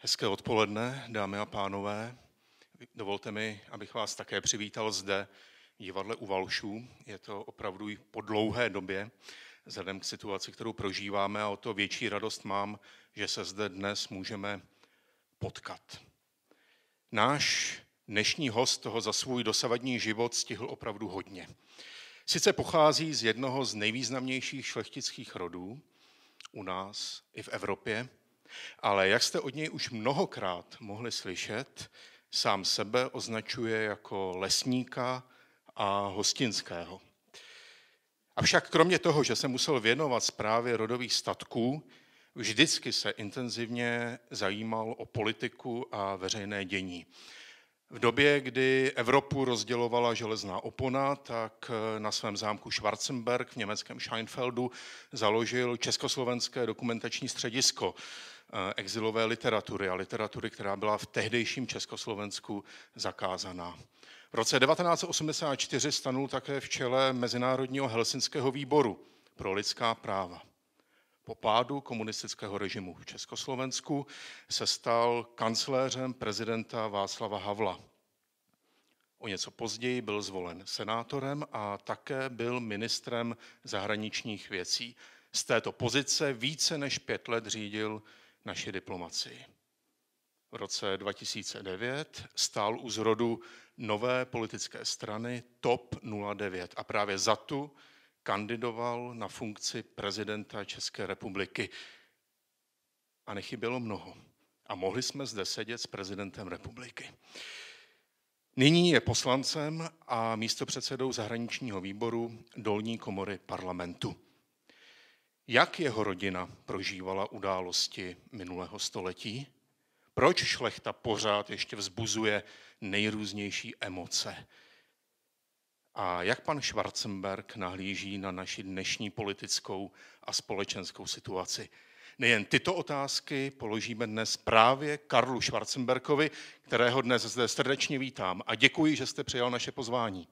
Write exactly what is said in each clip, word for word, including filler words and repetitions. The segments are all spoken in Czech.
Hezké odpoledne, dámy a pánové. Dovolte mi, abych vás také přivítal zde v divadle U Valšů. Je to opravdu po dlouhé době, vzhledem k situaci, kterou prožíváme, a o to větší radost mám, že se zde dnes můžeme potkat. Náš dnešní host toho za svůj dosavadní život stihl opravdu hodně. Sice pochází z jednoho z nejvýznamnějších šlechtických rodů u nás i v Evropě, ale jak jste od něj už mnohokrát mohli slyšet, sám sebe označuje jako lesníka a hostinského. Avšak kromě toho, že se musel věnovat správě rodových statků, vždycky se intenzivně zajímal o politiku a veřejné dění. V době, kdy Evropu rozdělovala železná opona, tak na svém zámku Schwarzenberg v německém Scheinfeldu založil Československé dokumentační středisko exilové literatury a literatury, která byla v tehdejším Československu zakázaná. V roce devatenáct set osmdesát čtyři stanul také v čele Mezinárodního helsinského výboru pro lidská práva. Po pádu komunistického režimu v Československu se stal kancléřem prezidenta Václava Havla. O něco později byl zvolen senátorem a také byl ministrem zahraničních věcí. Z této pozice více než pět let řídil naši diplomacii. V roce dva tisíce devět stál u zrodu nové politické strany T O P nula devět a právě za tu kandidoval na funkci prezidenta České republiky. A nechybělo mnoho. A mohli jsme zde sedět s prezidentem republiky. Nyní je poslancem a místopředsedou zahraničního výboru dolní komory parlamentu. Jak jeho rodina prožívala události minulého století? Proč šlechta pořád ještě vzbuzuje nejrůznější emoce? A jak pan Schwarzenberg nahlíží na naši dnešní politickou a společenskou situaci? Nejen tyto otázky položíme dnes právě Karlu Schwarzenbergovi, kterého dnes zde srdečně vítám a děkuji, že jste přijal naše pozvání.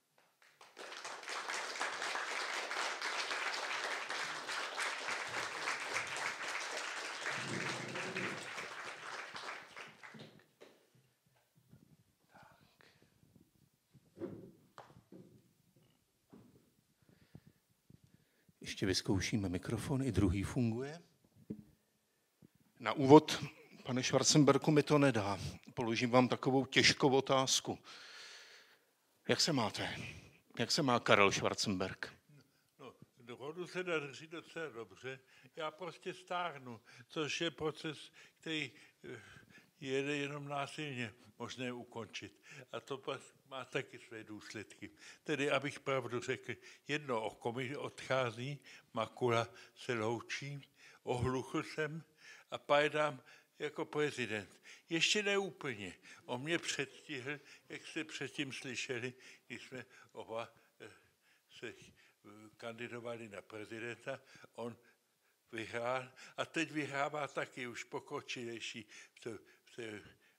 Ještě vyzkoušíme mikrofon, i druhý funguje. Na úvod, pane Schwarzenbergu, mi to nedá. Položím vám takovou těžkou otázku. Jak se máte? Jak se má Karel Schwarzenberg? No, do rodu se daří docela dobře. Já prostě stárnu, což je proces, který jede jenom násilně možné ukončit. A to má taky své důsledky. Tedy, abych pravdu řekl, jedno oko mi odchází, makula se loučí, ohluchl jsem a pajdám jako prezident. Ještě ne úplně. On mě předstihl, jak jste předtím slyšeli, když jsme oba se kandidovali na prezidenta. On vyhrál a teď vyhrává taky už pokročilejší v té, v té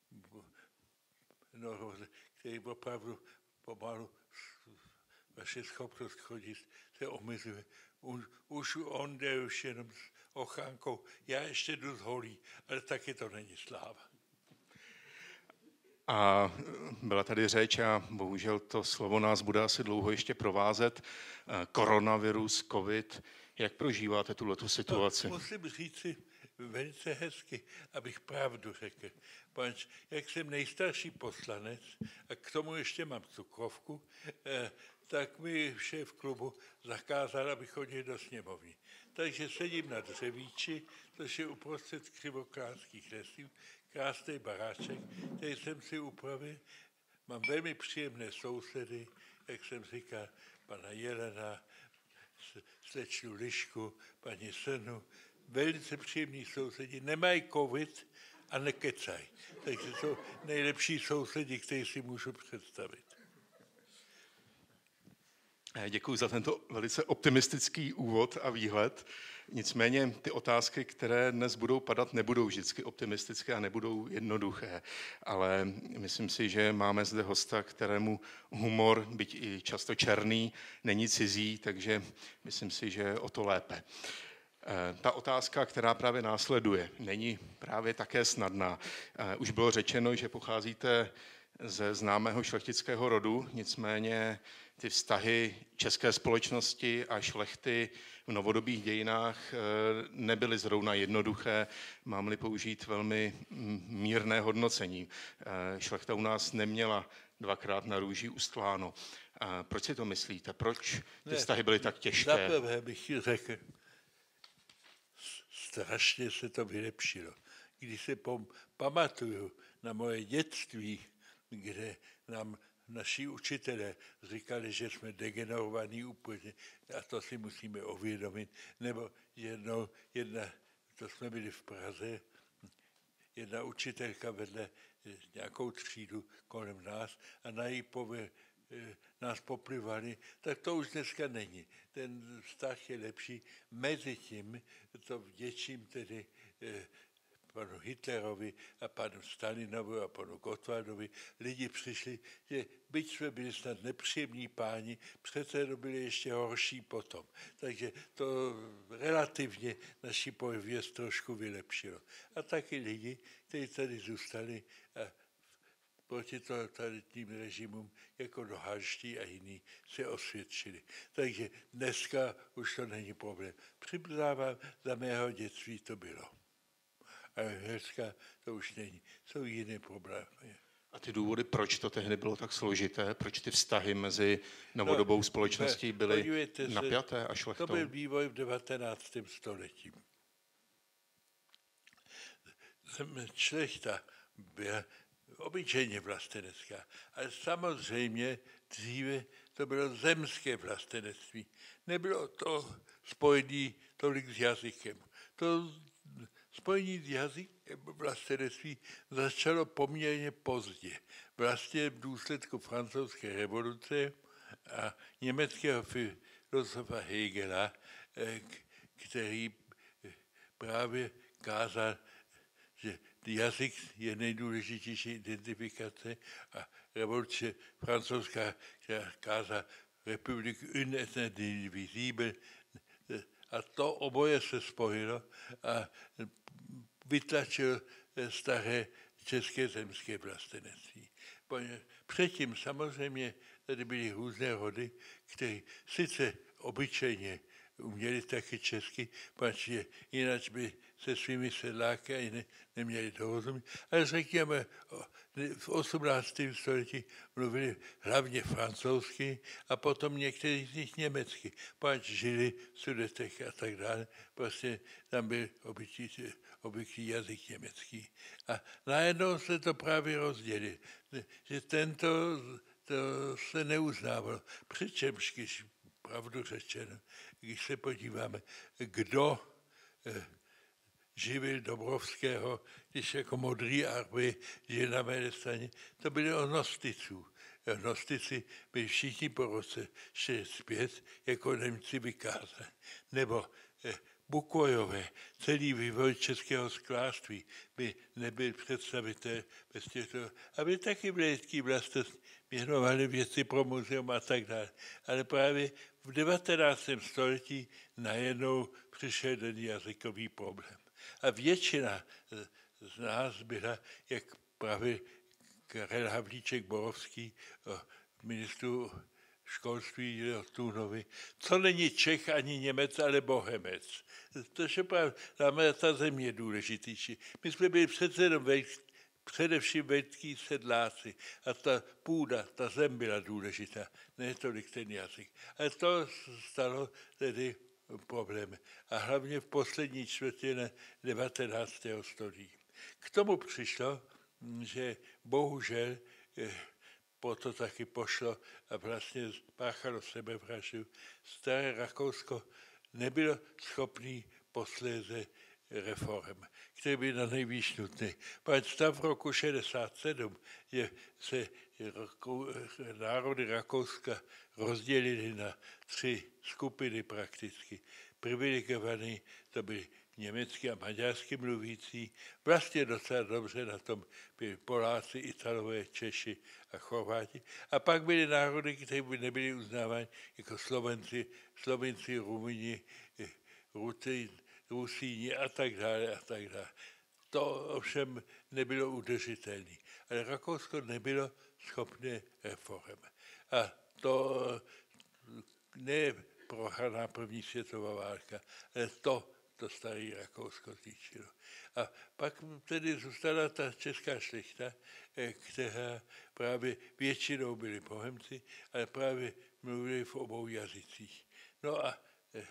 no, který opravdu pomalu vaše schopnost chodit se omezuje. Už on jde už jenom s ochránkou. Já ještě jdu z holí, ale taky to není sláva. A byla tady řeč a bohužel to slovo nás bude asi dlouho ještě provázet. Koronavirus, covid. Jak prožíváte tuhletu situaci? No, musím říci velice hezky, abych pravdu řekl. Pač, jak jsem nejstarší poslanec a k tomu ještě mám cukrovku, eh, tak mi šéf klubu zakázal, abych chodil do sněmovny. Takže sedím na dřevíči, což je uprostřed Křivoklánských lesů, krásný baráček, který jsem si upravil. Mám velmi příjemné sousedy, jak jsem říkal, pana Jelena, slečnu Lišku, paní Senu, velice příjemní sousedi, nemají covid a nekecají. Takže jsou nejlepší sousedi, který si můžu představit. Děkuji za tento velice optimistický úvod a výhled. Nicméně ty otázky, které dnes budou padat, nebudou vždycky optimistické a nebudou jednoduché. Ale myslím si, že máme zde hosta, kterému humor, byť i často černý, není cizí, takže myslím si, že o to lépe. Ta otázka, která právě následuje, není právě také snadná. Už bylo řečeno, že pocházíte ze známého šlechtického rodu, nicméně ty vztahy české společnosti a šlechty v novodobých dějinách nebyly zrovna jednoduché, mám-li použít velmi mírné hodnocení. Šlechta u nás neměla dvakrát na růži ustláno. Proč si to myslíte? Proč ty vztahy byly tak těžké? Zaprvé bych řekl, strašně se to vylepšilo. Když se pamatuju na moje dětství, kde nám naši učitelé říkali, že jsme degenerovaní úplně, a to si musíme uvědomit, nebo jednou, jedna, to jsme byli v Praze, jedna učitelka vedle nějakou třídu kolem nás a na jí pově, nás poplivali, tak to už dneska není. Ten vztah je lepší. Mezitím to vděčím tedy panu Hitlerovi a panu Stalinovi a panu Gottwaldovi. Lidi přišli, že byť jsme byli snad nepříjemní páni, přece to byli ještě horší potom. Takže to relativně naši pověst trošku vylepšilo. A taky lidi, kteří tady zůstali a proti totalitním režimům jako Nohaští a jiní se osvědčili. Takže dneska už to není problém. Přiznávám, za mého dětství to bylo. Ale dneska to už není. Jsou jiné problémy. A ty důvody, proč to tehdy bylo tak složité, proč ty vztahy mezi novodobou no, společností byly napjaté a šlechtou? To byl vývoj v devatenáctém století. Šlechta byla obyčejně vlastenecká, ale samozřejmě dříve to bylo zemské vlastenectví. Nebylo to spojené tolik s jazykem. To spojení s jazykem vlastenectví začalo poměrně pozdě. Vlastně v důsledku francouzské revoluce a německého filozofa Hegela, který právě kázal, že jazyk je nejdůležitější identifikace a revoluce francouzská, která kázala republiku une et indivisible, a to oboje se spojilo a vytlačil staré české zemské vlastenectví. Předtím samozřejmě tady byly různé rody, které sice obyčejně uměli taky česky, protože jinak by se svými sedláky ani ne, neměli dorozumět. Ale řekněme, v osmnáctém století mluvili hlavně francouzsky a potom někteří z nich německy, pač žili v Sudetech a tak dále. Prostě tam byl obyčejný, obyčejný jazyk německý. A najednou se to právě rozdělilo, že tento to se neuznávalo. Přičemž, když pravdu řečeno, když se podíváme, kdo eh, živil Dobrovského, když jako modrý arby žil na mé straně, to byly o Gnosticů. Gnostici byli všichni po roce šedesát pět jako Němci vykázali. Nebo eh, Bukojové, celý vývoj českého sklářství by nebyl představitel bez těchto, aby taky vědecký vlastnost věnovali věci pro muzeum a tak dále. Ale právě v devatenáctém století najednou přišel ten jazykový problém. A většina z nás byla, jak právě Karel Havlíček-Borovský, ministru školství Tůnovi, co není Čech ani Němec, ale Bohemec. To je právě ta země důležitější. My jsme byli přece jenom především velký sedláci a ta půda, ta zem byla důležitá, ne tolik ten jazyk. Ale to stalo tedy problém. A hlavně v poslední čtvrtině devatenáctého století. K tomu přišlo, že bohužel po to taky pošlo a vlastně páchalo sebevraždu. Staré Rakousko nebylo schopné posléze reform, které by na nejvýš nutné. Pak stav roku šedesát sedm, že se národy Rakouska rozdělily na tři skupiny prakticky. Privilegovaný to byly německy a maďarsky mluvící, vlastně docela dobře na tom byli Poláci, Italové, Češi a Chorváti. A pak byly národy, které by nebyly uznávány jako Slovenci, Slovenci, Rumuni, Ruty, Rusíni a tak dále a tak dále. To ovšem nebylo udržitelné. Ale Rakousko nebylo schopné reform. A to ne prohraná první světová válka, ale to, to staré Rakousko zničilo. A pak tedy zůstala ta česká šlechta, která právě většinou byli Bohemci, ale právě mluvili v obou jazycích. No a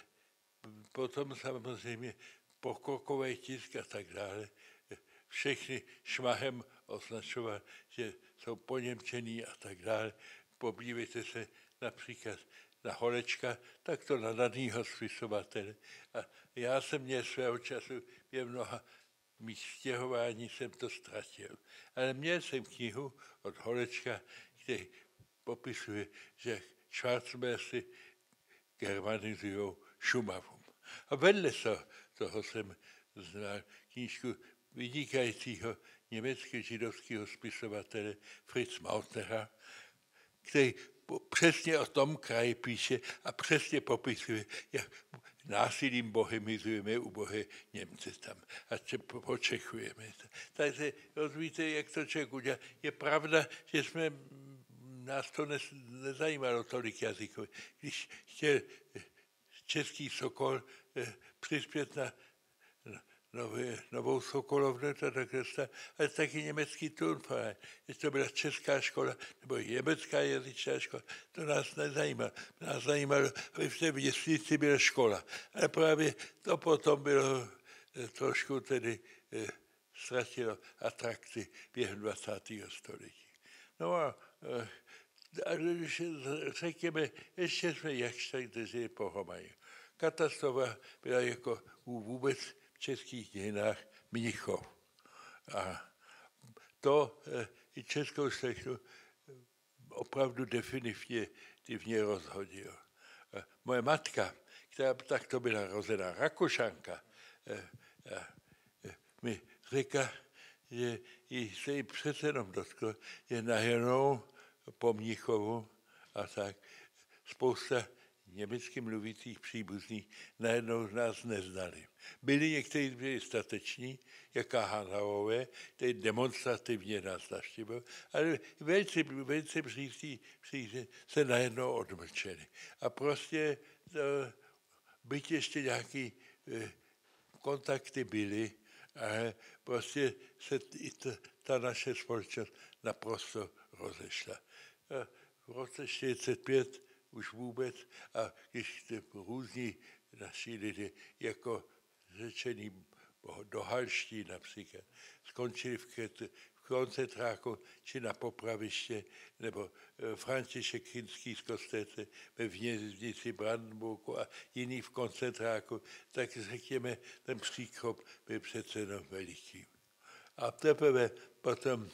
potom samozřejmě pokrokový tisk a tak dále, všechny šmahem označoval, že jsou poněmčený a tak dále. Podívejte se například na Holečka, tak to na danýho spisovatele. A já jsem měl svého času v mnoha mých stěhování jsem to ztratil. Ale měl jsem knihu od Holečka, který popisuje, že Schwarzmérci germanizují Šumavu. A vedle toho jsem znal knížku vynikajícího německy-židovského spisovatele Fritz Mautnera, který přesně o tom kraji píše a přesně popisuje, jak násilím bohemizujeme ubohé Němce tam a če, počechujeme. Takže rozvíte, jak to člověk udělá. Je pravda, že jsme, nás to ne, nezajímalo tolik jazyků. Když chtěl český Sokol eh, přispět na, na nové, novou Sokolovnu, to tak dostal, ale taky německý Turnverein. Jestli to byla česká škola nebo německá jazyčná škola, to nás nezajímalo. Nás zajímalo, aby v té městnici byla škola. Ale právě to potom bylo eh, trošku tedy eh, ztratilo atrakci během dvacátého století. No a eh, a když řekněme, ještě jsme jakž tak drželi pohromadě. Katastrofa byla jako vůbec v českých dějinách Mnichov. A to i českou šlechtu opravdu definitivně rozhodilo. Moje matka, která takto byla rozená Rakušanka, mi řekla, že se jí přece jenom dotklo, že najednou po Mnichovu a tak spousta německy mluvících příbuzných najednou z nás neznali. Byli někteří byli stateční, jaká Hanauové, kteří demonstrativně nás navštívili, ale velice, velice přísní se najednou odmlčeli. A prostě to, byť ještě nějaký eh, kontakty byly, ale prostě se i ta, ta naše společnost naprosto rozešla. A v roce čtyřicet pět už vůbec, a když různí naši lidé, jako řečení dohalští například, skončili v, v koncentráku či na popraviště, nebo František Chynský z Kostece ve věznici Brandenburgu a jiný v koncentráku, tak řekněme, ten příkrop byl přece jenom veliký. A teprve potom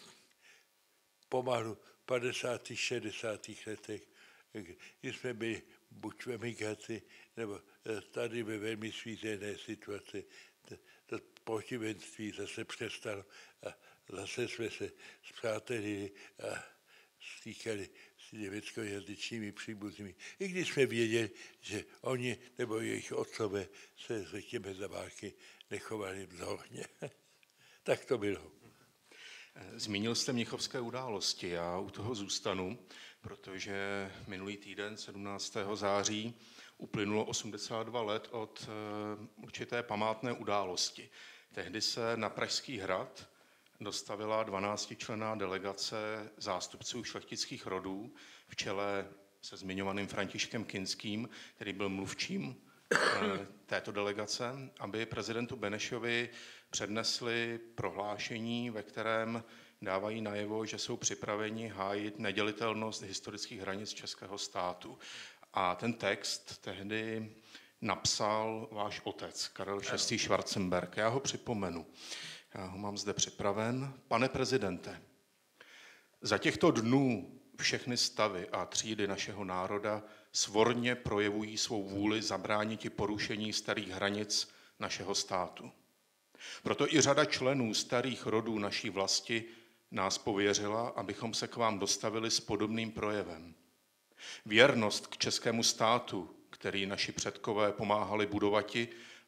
pomalu v padesátých, šedesátých letech, kdy jsme byli buď v emigraci, nebo tady ve velmi svízelné situaci, to protivenství zase přestalo a zase jsme se spřátelili a stýkali s německojazyčními příbuznými. I když jsme věděli, že oni nebo jejich otcové se, řekněme, za války nechovali vzorně. Tak to bylo. Zmínil jste mnichovské události, já u toho zůstanu, protože minulý týden, sedmnáctého září, uplynulo osmdesát dva let od určité památné události. Tehdy se na Pražský hrad dostavila dvanáctičlenná delegace zástupců šlechtických rodů v čele se zmiňovaným Františkem Chynským, který byl mluvčím této delegace, aby prezidentu Benešovi přednesli prohlášení, ve kterém dávají najevo, že jsou připraveni hájit nedělitelnost historických hranic českého státu. A ten text tehdy napsal váš otec, Karel šestý. Schwarzenberg. Já ho připomenu. Já ho mám zde připraven. Pane prezidente, za těchto dnů všechny stavy a třídy našeho národa svorně projevují svou vůli zabrániti porušení starých hranic našeho státu. Proto i řada členů starých rodů naší vlasti nás pověřila, abychom se k vám dostavili s podobným projevem. Věrnost k českému státu, který naši předkové pomáhali budovati,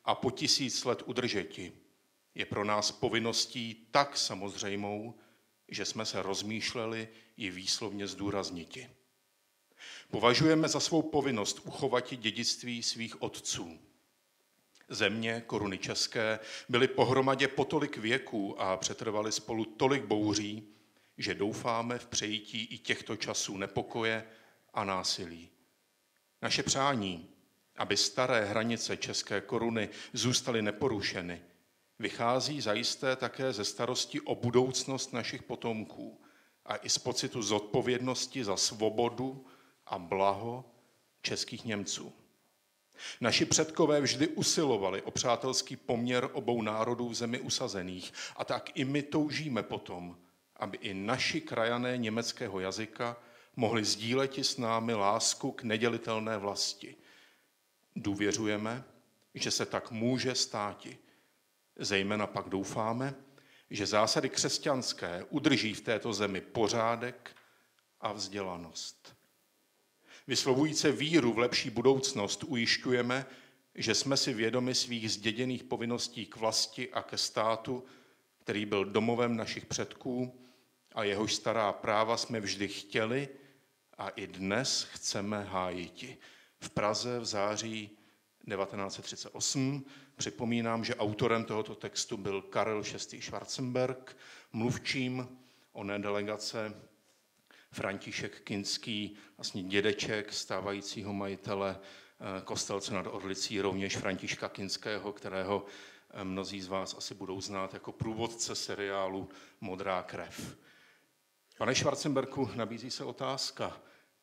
a po tisíc let udržeti, je pro nás povinností tak samozřejmou, že jsme se rozmýšleli ji výslovně zdůrazniti. Považujeme za svou povinnost uchovati dědictví svých otců. Země, koruny české, byly pohromadě po tolik věků a přetrvaly spolu tolik bouří, že doufáme v přejítí i těchto časů nepokoje a násilí. Naše přání, aby staré hranice české koruny zůstaly neporušeny, vychází zajisté také ze starosti o budoucnost našich potomků a i z pocitu zodpovědnosti za svobodu a blaho českých Němců. Naši předkové vždy usilovali o přátelský poměr obou národů v zemi usazených a tak i my toužíme potom, aby i naši krajané německého jazyka mohli sdíleti s námi lásku k nedělitelné vlasti. Důvěřujeme, že se tak může státi. Zejména pak doufáme, že zásady křesťanské udrží v této zemi pořádek a vzdělanost. Vyslovujíce víru v lepší budoucnost ujišťujeme, že jsme si vědomi svých zděděných povinností k vlasti a ke státu, který byl domovem našich předků a jehož stará práva jsme vždy chtěli a i dnes chceme hájiti. V Praze v září devatenáct set třicet osm připomínám, že autorem tohoto textu byl Karel šestý. Schwarzenberg, mluvčím oné delegace František Kinský, vlastně dědeček stávajícího majitele Kostelce nad Orlicí, rovněž Františka Kinského, kterého mnozí z vás asi budou znát jako průvodce seriálu Modrá krev. Pane Schwarzenbergu, nabízí se otázka,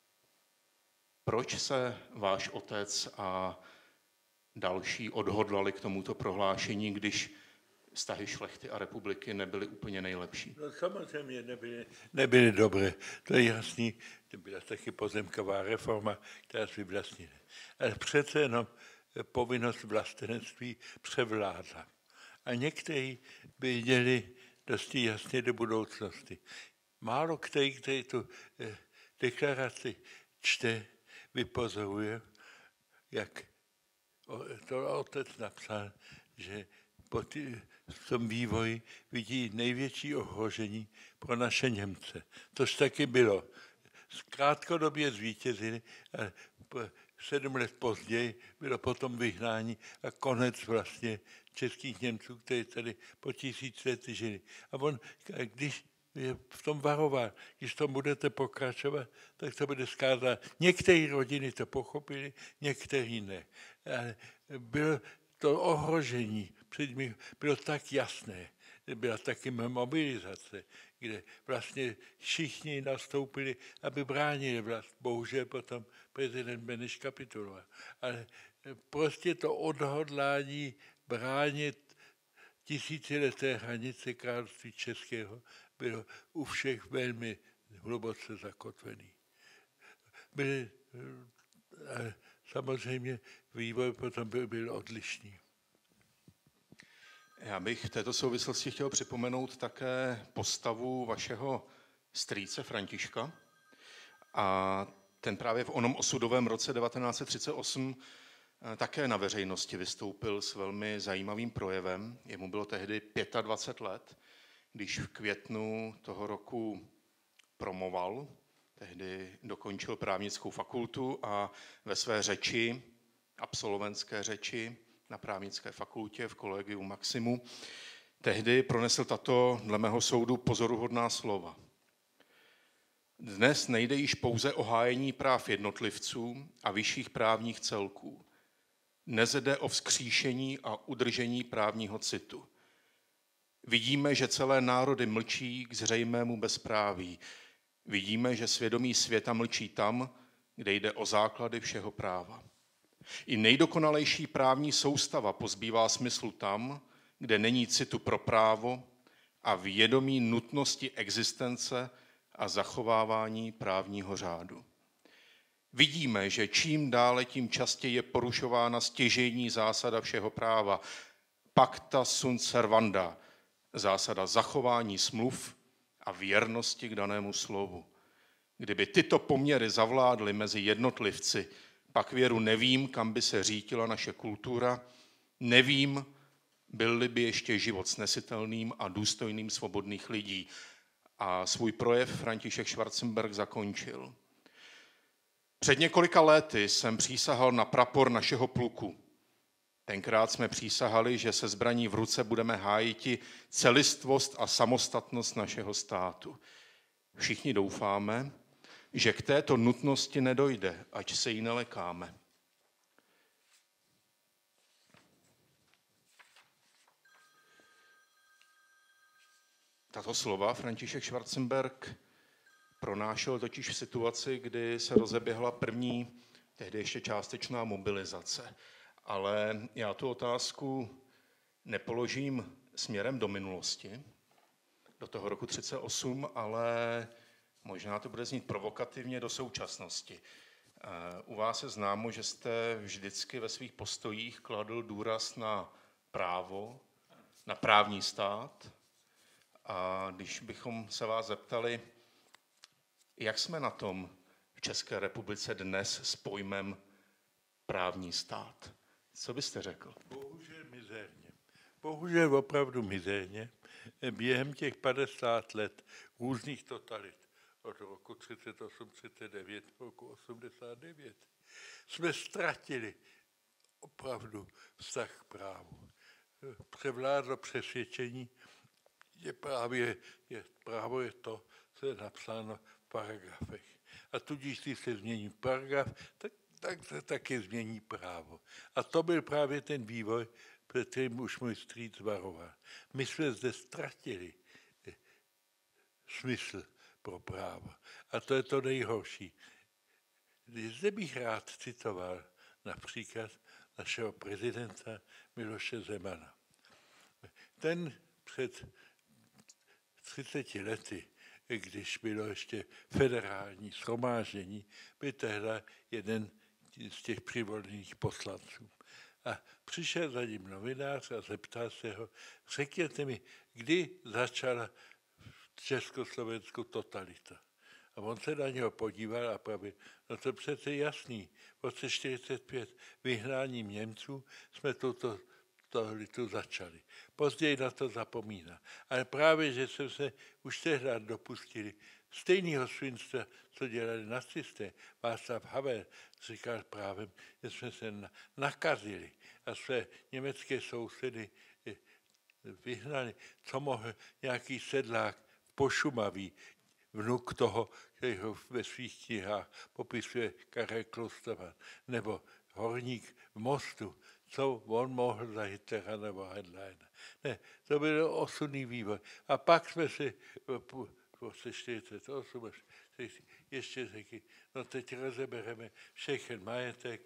proč se váš otec a další odhodlali k tomuto prohlášení, když vztahy šlechty a republiky nebyly úplně nejlepší? No samozřejmě nebyly, nebyly dobré, to je jasný. To byla taky pozemková reforma, která si vyvlastnila. Ale přece jenom povinnost vlastenectví převládla. A někteří by viděli dosti jasně do budoucnosti. Málo který, který tu deklaraci čte, vypozoruje, jak to otec napsal, že po tý, v tom vývoji vidí největší ohrožení pro naše Němce. Tož taky bylo. Krátkodobě zvítězili, ale sedm let později bylo potom vyhnání a konec vlastně českých Němců, kteří tady po tisíc let žili. A on, když je v tom varoval, když tom budete pokračovat, tak to bude zkázat. Některé rodiny to pochopili, některé ne. Ale bylo to ohrožení před nimi bylo tak jasné, byla taky mobilizace, kde vlastně všichni nastoupili, aby bránili vlast. Bohužel potom prezident Beneš kapituloval. Ale prostě to odhodlání bránit tisícileté hranice království českého bylo u všech velmi hluboce zakotvený. Byly, samozřejmě vývoj potom byl, byl odlišný. Já bych v této souvislosti chtěl připomenout také postavu vašeho strýce Františka. A ten právě v onom osudovém roce devatenáct set třicet osm také na veřejnosti vystoupil s velmi zajímavým projevem. Jemu bylo tehdy dvacet pět let, když v květnu toho roku promoval, tehdy dokončil právnickou fakultu a ve své řeči, absolventské řeči na právnické fakultě v Collegium Maximu, tehdy pronesl tato, dle mého soudu, pozoruhodná slova. Dnes nejde již pouze o hájení práv jednotlivců a vyšších právních celků. Dnes jde o vzkříšení a udržení právního citu. Vidíme, že celé národy mlčí k zřejmému bezpráví. Vidíme, že svědomí světa mlčí tam, kde jde o základy všeho práva. I nejdokonalejší právní soustava pozbývá smyslu tam, kde není citu pro právo a vědomí nutnosti existence a zachovávání právního řádu. Vidíme, že čím dále, tím častěji je porušována stěžejní zásada všeho práva, pacta sunt servanda, zásada zachování smluv a věrnosti k danému slovu. Kdyby tyto poměry zavládly mezi jednotlivci, pak věru nevím, kam by se řítila naše kultura Nevím, byl-li by ještě život snesitelným a důstojným svobodných lidí. A svůj projev František Schwarzenberg zakončil. Před několika lety jsem přísahal na prapor našeho pluku. Tenkrát jsme přísahali, že se zbraní v ruce budeme hájiti celistvost a samostatnost našeho státu. Všichni doufáme, že k této nutnosti nedojde, ať se jí nelekáme. Tato slova František Schwarzenberg pronášel totiž v situaci, kdy se rozeběhla první, tehdy ještě částečná mobilizace. Ale já tu otázku nepoložím směrem do minulosti, do toho roku třicet osm, ale možná to bude znít provokativně do současnosti. U vás je známo, že jste vždycky ve svých postojích kladl důraz na právo, na právní stát. A když bychom se vás zeptali, jak jsme na tom v České republice dnes s pojmem právní stát, co byste řekl? Bohužel mizerně. Bohužel opravdu mizerně. Během těch padesát let různých totalit, od roku třicet osm třicet devět do roku osmdesát devět, jsme ztratili opravdu vztah k právu. Převládlo přesvědčení, že právě je, právo je to, co je napsáno v paragrafech. A tudíž, když se změní paragraf, tak, tak se taky změní právo. A to byl právě ten vývoj, před kterým už můj strýc varoval. My jsme zde ztratili smysl pro právo. A to je to nejhorší. Zde bych rád citoval například našeho prezidenta Miloše Zemana. Ten před třiceti lety, když bylo ještě federální shromáždění, byl tehdy jeden z těch přivolených poslanců. A přišel za ním novinář a zeptal se ho, řekněte mi, kdy začala v Československu totalita. A on se na něho podíval a pravil, no to přece jasný, v roce čtyřicet pět vyhnáním Němců jsme tuto totalitu začali. Později na to zapomíná. Ale právě, že jsme se už tehdy dopustili stejného svinstva, co dělali nacisté. Václav Havel říkal právě, že jsme se nakazili a své německé sousedy vyhnali. Co mohl nějaký sedlák v Pošumaví, vnuk toho, který ho ve svých knihách popisuje Karel Klosterman, nebo horník v Mostu, co on mohl za Hitlera nebo Heinleina. Ne, to byl osudný vývoj. A pak jsme si v roce čtyřicet osm ještě řekli, no teď rozebereme všechen majetek,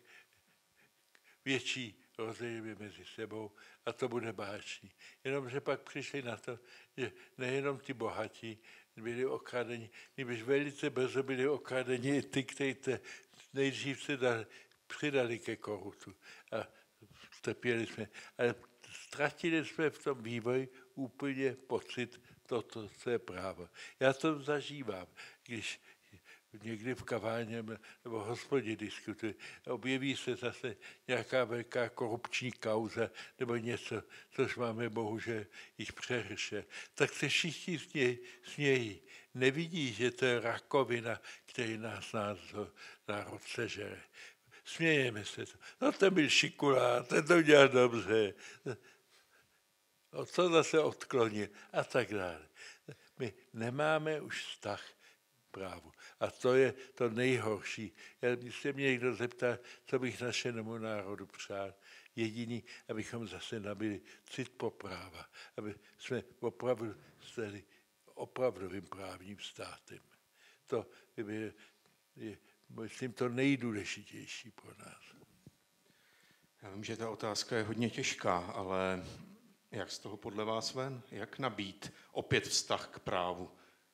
větší rozdělíme mezi sebou a to bude báječný. Jenomže pak přišli na to, že nejenom ti bohatí byli okradeni, nebož velice brzo byli okradeni i ty, kteří nejdřív se dali, přidali ke korutu. A trpěli jsme, ale ztratili jsme v tom vývoji úplně pocit toto, co je právo. Já to zažívám, když někdy v kavárně nebo v hospodě diskutuji, objeví se zase nějaká velká korupční kauza nebo něco, což máme bohužel jich přehrše, tak se všichni smějí, smějí. Nevidí, že to je rakovina, který nás národ sežere. Smějeme se to. No to byl šikulát, ten to dělal dobře. O co zase odklonil a tak dále. My nemáme už vztah k právu. A to je to nejhorší. Když se mě někdo zeptá, co bych našemu národu přál, jediný, abychom zase nabili cit pro práva, aby jsme opravdu stali opravdovým právním státem. To by bylo, je, myslím, to nejdůležitější pro nás. Já vím, že ta otázka je hodně těžká, ale jak z toho podle vás ven? Jak nabít opět vztah k právu?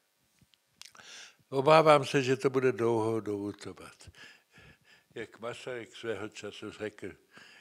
Obávám se, že to bude dlouho doutovat. Jak Masaryk svého času řekl,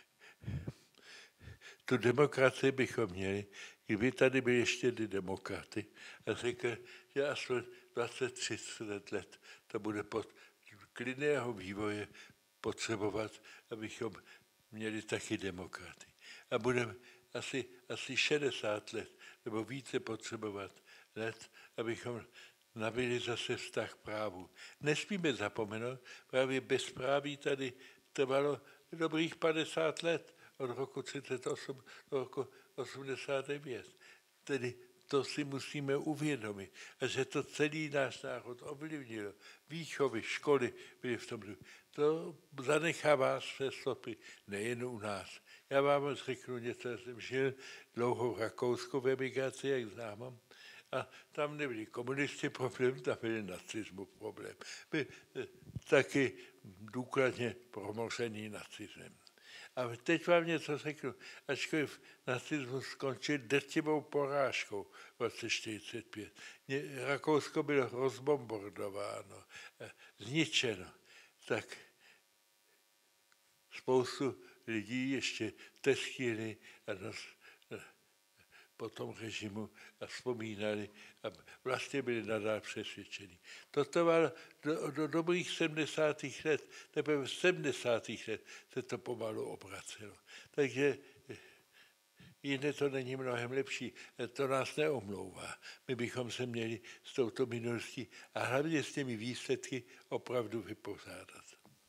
tu demokracii bychom měli, kdyby tady byly ještě ty demokraty, a řekl, že aspoň dvacet třicet let to bude pod klidného vývoje potřebovat, abychom měli taky demokraty. a budeme asi, asi šedesát let nebo více potřebovat let, abychom nabili zase vztah právu. Nesmíme zapomenout, právě bezpráví tady trvalo dobrých padesát let, od roku třicet osm do roku osmdesát devět. Tedy to si musíme uvědomit. A že to celý náš národ ovlivnilo. Výchovy, školy byly v tom. To zanechává své stopy nejen u nás. Já vám řeknu něco, já jsem žil dlouho v Rakousku v emigraci, jak známám. A tam nebyli komunisti problém, tam byl nacismus problém. Byl taky důkladně promořený nacismem. A teď vám něco řeknu. Ačkoliv nacismus skončil drtivou porážkou v roce čtyřicet pět. Rakousko bylo rozbombardováno, zničeno. Tak spoustu lidí ještě teskili a nos, po tom režimu a vzpomínali a vlastně byli nadál přesvědčeni. To trvalo do, do dobrých sedmdesátých let, teprve v sedmdesátých let se to pomalu obracelo. Takže jiné to není mnohem lepší. To nás neomlouvá. My bychom se měli s touto minulostí a hlavně s těmi výsledky opravdu vypořádat.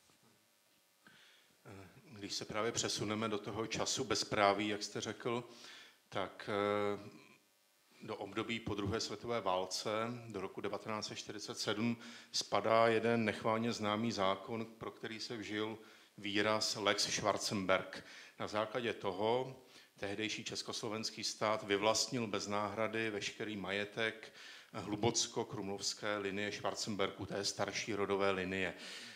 Když se právě přesuneme do toho času bezpráví, jak jste řekl, tak do období po druhé světové válce, do roku devatenáct set čtyřicet sedm, spadá jeden nechvalně známý zákon, pro který se vžil výraz Lex Schwarzenberg. Na základě toho tehdejší československý stát vyvlastnil bez náhrady veškerý majetek hlubocko-krumlovské linie Schwarzenbergů, té starší rodové linie.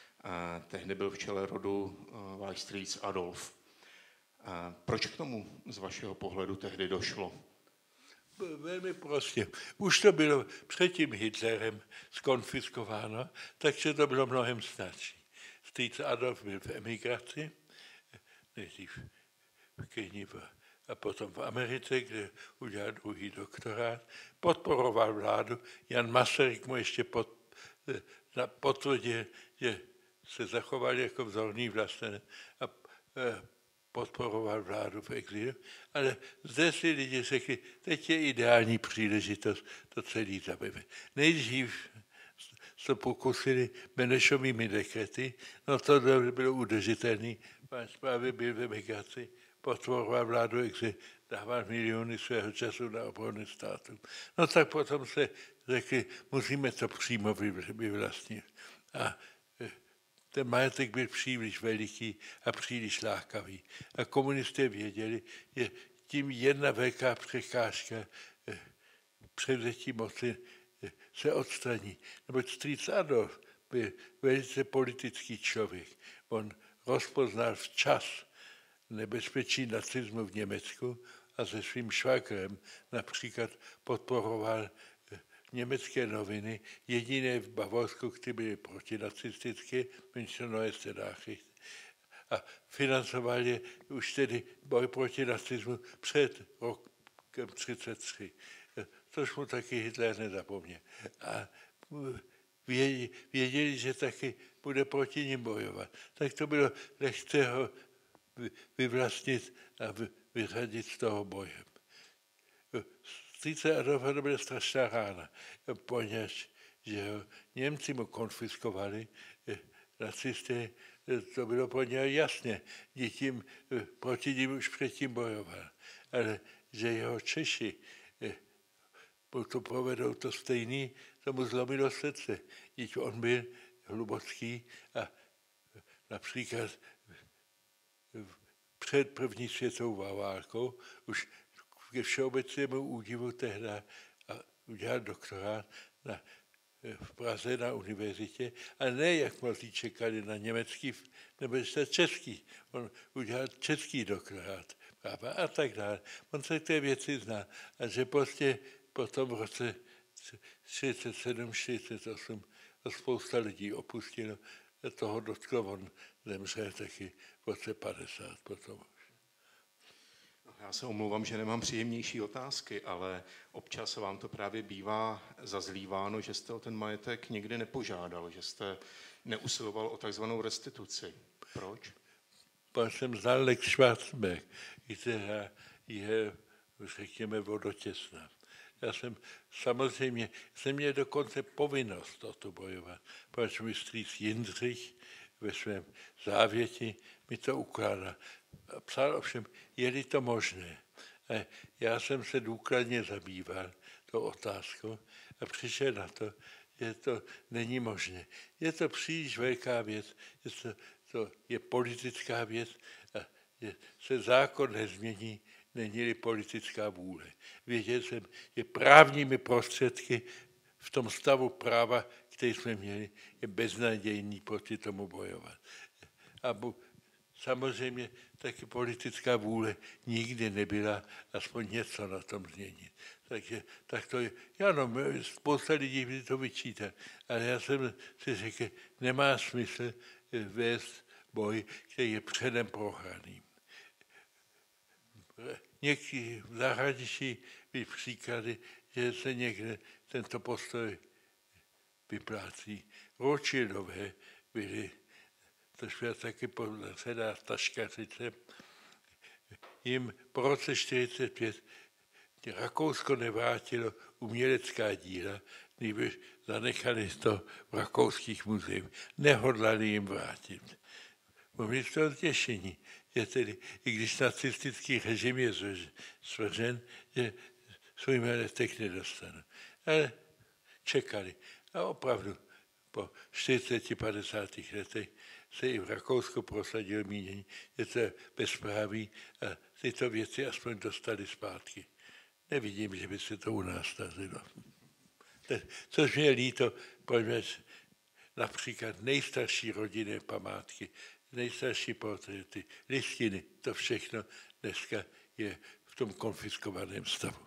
Tehdy byl v čele rodu váš strýc Adolf. Proč k tomu z vašeho pohledu tehdy došlo? Velmi prostě. Už to bylo před tím Hitlerem skonfiskováno, takže to bylo mnohem snadší. Strýc Adolf byl v emigraci, nejdřív v Kyni a potom v Americe, kde udělal druhý doktorát, podporoval vládu. Jan Masaryk mu ještě pod, potvrdil, že se zachoval jako vzorný vlastenec a podporoval vládu v exilu, ale zde si lidi řekli, teď je ideální příležitost to celé zabavit. Nejdřív se pokusili Benešovými dekrety, no to bylo udržitelné, pan právě byl v emigraci, podporoval vládu exilu, dával miliony svého času na obranu státu. No tak potom se řekli, musíme to přímo vyvlastnit. A ten majetek byl příliš veliký a příliš lákavý. A komunisté věděli, že tím jedna velká překážka převzetí moci se odstraní. Neboť strýc Adolf byl velice politický člověk. On rozpoznal včas nebezpečí nacismu v Německu a se svým švagrem například podporoval německé noviny, jediné v Bavorsku, které byly protinacistické, Münchner Neueste Nachricht. A financoval je už tedy boj proti nacismu před rokem třicet tři, což mu taky Hitler nezapomněl. A věděli, že taky bude proti nim bojovat. Tak to bylo lehce ho vyvlastnit a vyřadit z toho bojem. Strýce Adolfa to byla strašná rána, poněvadž že ho Němci mu konfiskovali, nacisté, to bylo pro něj jasně, tím, proti ním už předtím bojoval. Ale že jeho Češi to provedou to stejný, to mu zlomilo srdce. Díť on byl hlubocký a například před první světovou válkou už ke všeobecnému údivu tehdy a udělal doktorát na, v Praze na univerzitě, ale ne, jak mnozí čekali na německý, nebo ještě český. On udělal český doktorát práva a tak dále. On se té věci zná. A že prostě potom v roce čtyřicet sedm čtyřicet osm spousta lidí opustilo, toho dotklo, on zemřel taky v roce padesát potom. Já se omlouvám, že nemám příjemnější otázky, ale občas vám to právě bývá zazlíváno, že jste o ten majetek nikdy nepožádal, že jste neusiloval o takzvanou restituci. Proč? Pak jsem znal Lex Schwarzenberg, která je, řekněme, vodotěsná. Já jsem samozřejmě, jsem měl dokonce povinnost o to bojovat, protože mi strýc Jindřich ve svém závěti mi to ukládá. Psal ovšem, je-li to možné. A já jsem se důkladně zabýval tou otázkou a přišel na to, že to není možné. Je to příliš velká věc, je to, to je politická věc a je, se zákon nezmění, není-li politická vůle. Věděl jsem, že právními prostředky v tom stavu práva, který jsme měli, je beznadějný proti tomu bojovat. A bu, samozřejmě taky politická vůle nikdy nebyla aspoň něco na tom změnit. Takže tak to je, ano, spousta lidí mi to vyčítá, ale já jsem si řekl, nemá smysl vést boj, který je předem prohraný. Někdy v zahraničí byly příklady, že se někde tento postoj vyplácí. Rothschildové byli, to šlo taky předá taškařice, jim po roce čtyřicet pět Rakousko nevrátilo umělecká díla, když zanechali to v rakouských muzeích. Nehodlali jim vrátit. Mohli z toho těšení, že tedy, i když nacistický režim je svržen, že svůj majetek nedostanou. Ale čekali. A opravdu po čtyřiceti padesátých letech se i v Rakousku prosadil mínění, že to je bezpráví a tyto věci aspoň dostali zpátky. Nevidím, že by se to u nás dařilo. Což mě je líto, poněvadž například nejstarší rodinné památky, nejstarší portréty, listiny, to všechno dneska je v tom konfiskovaném stavu.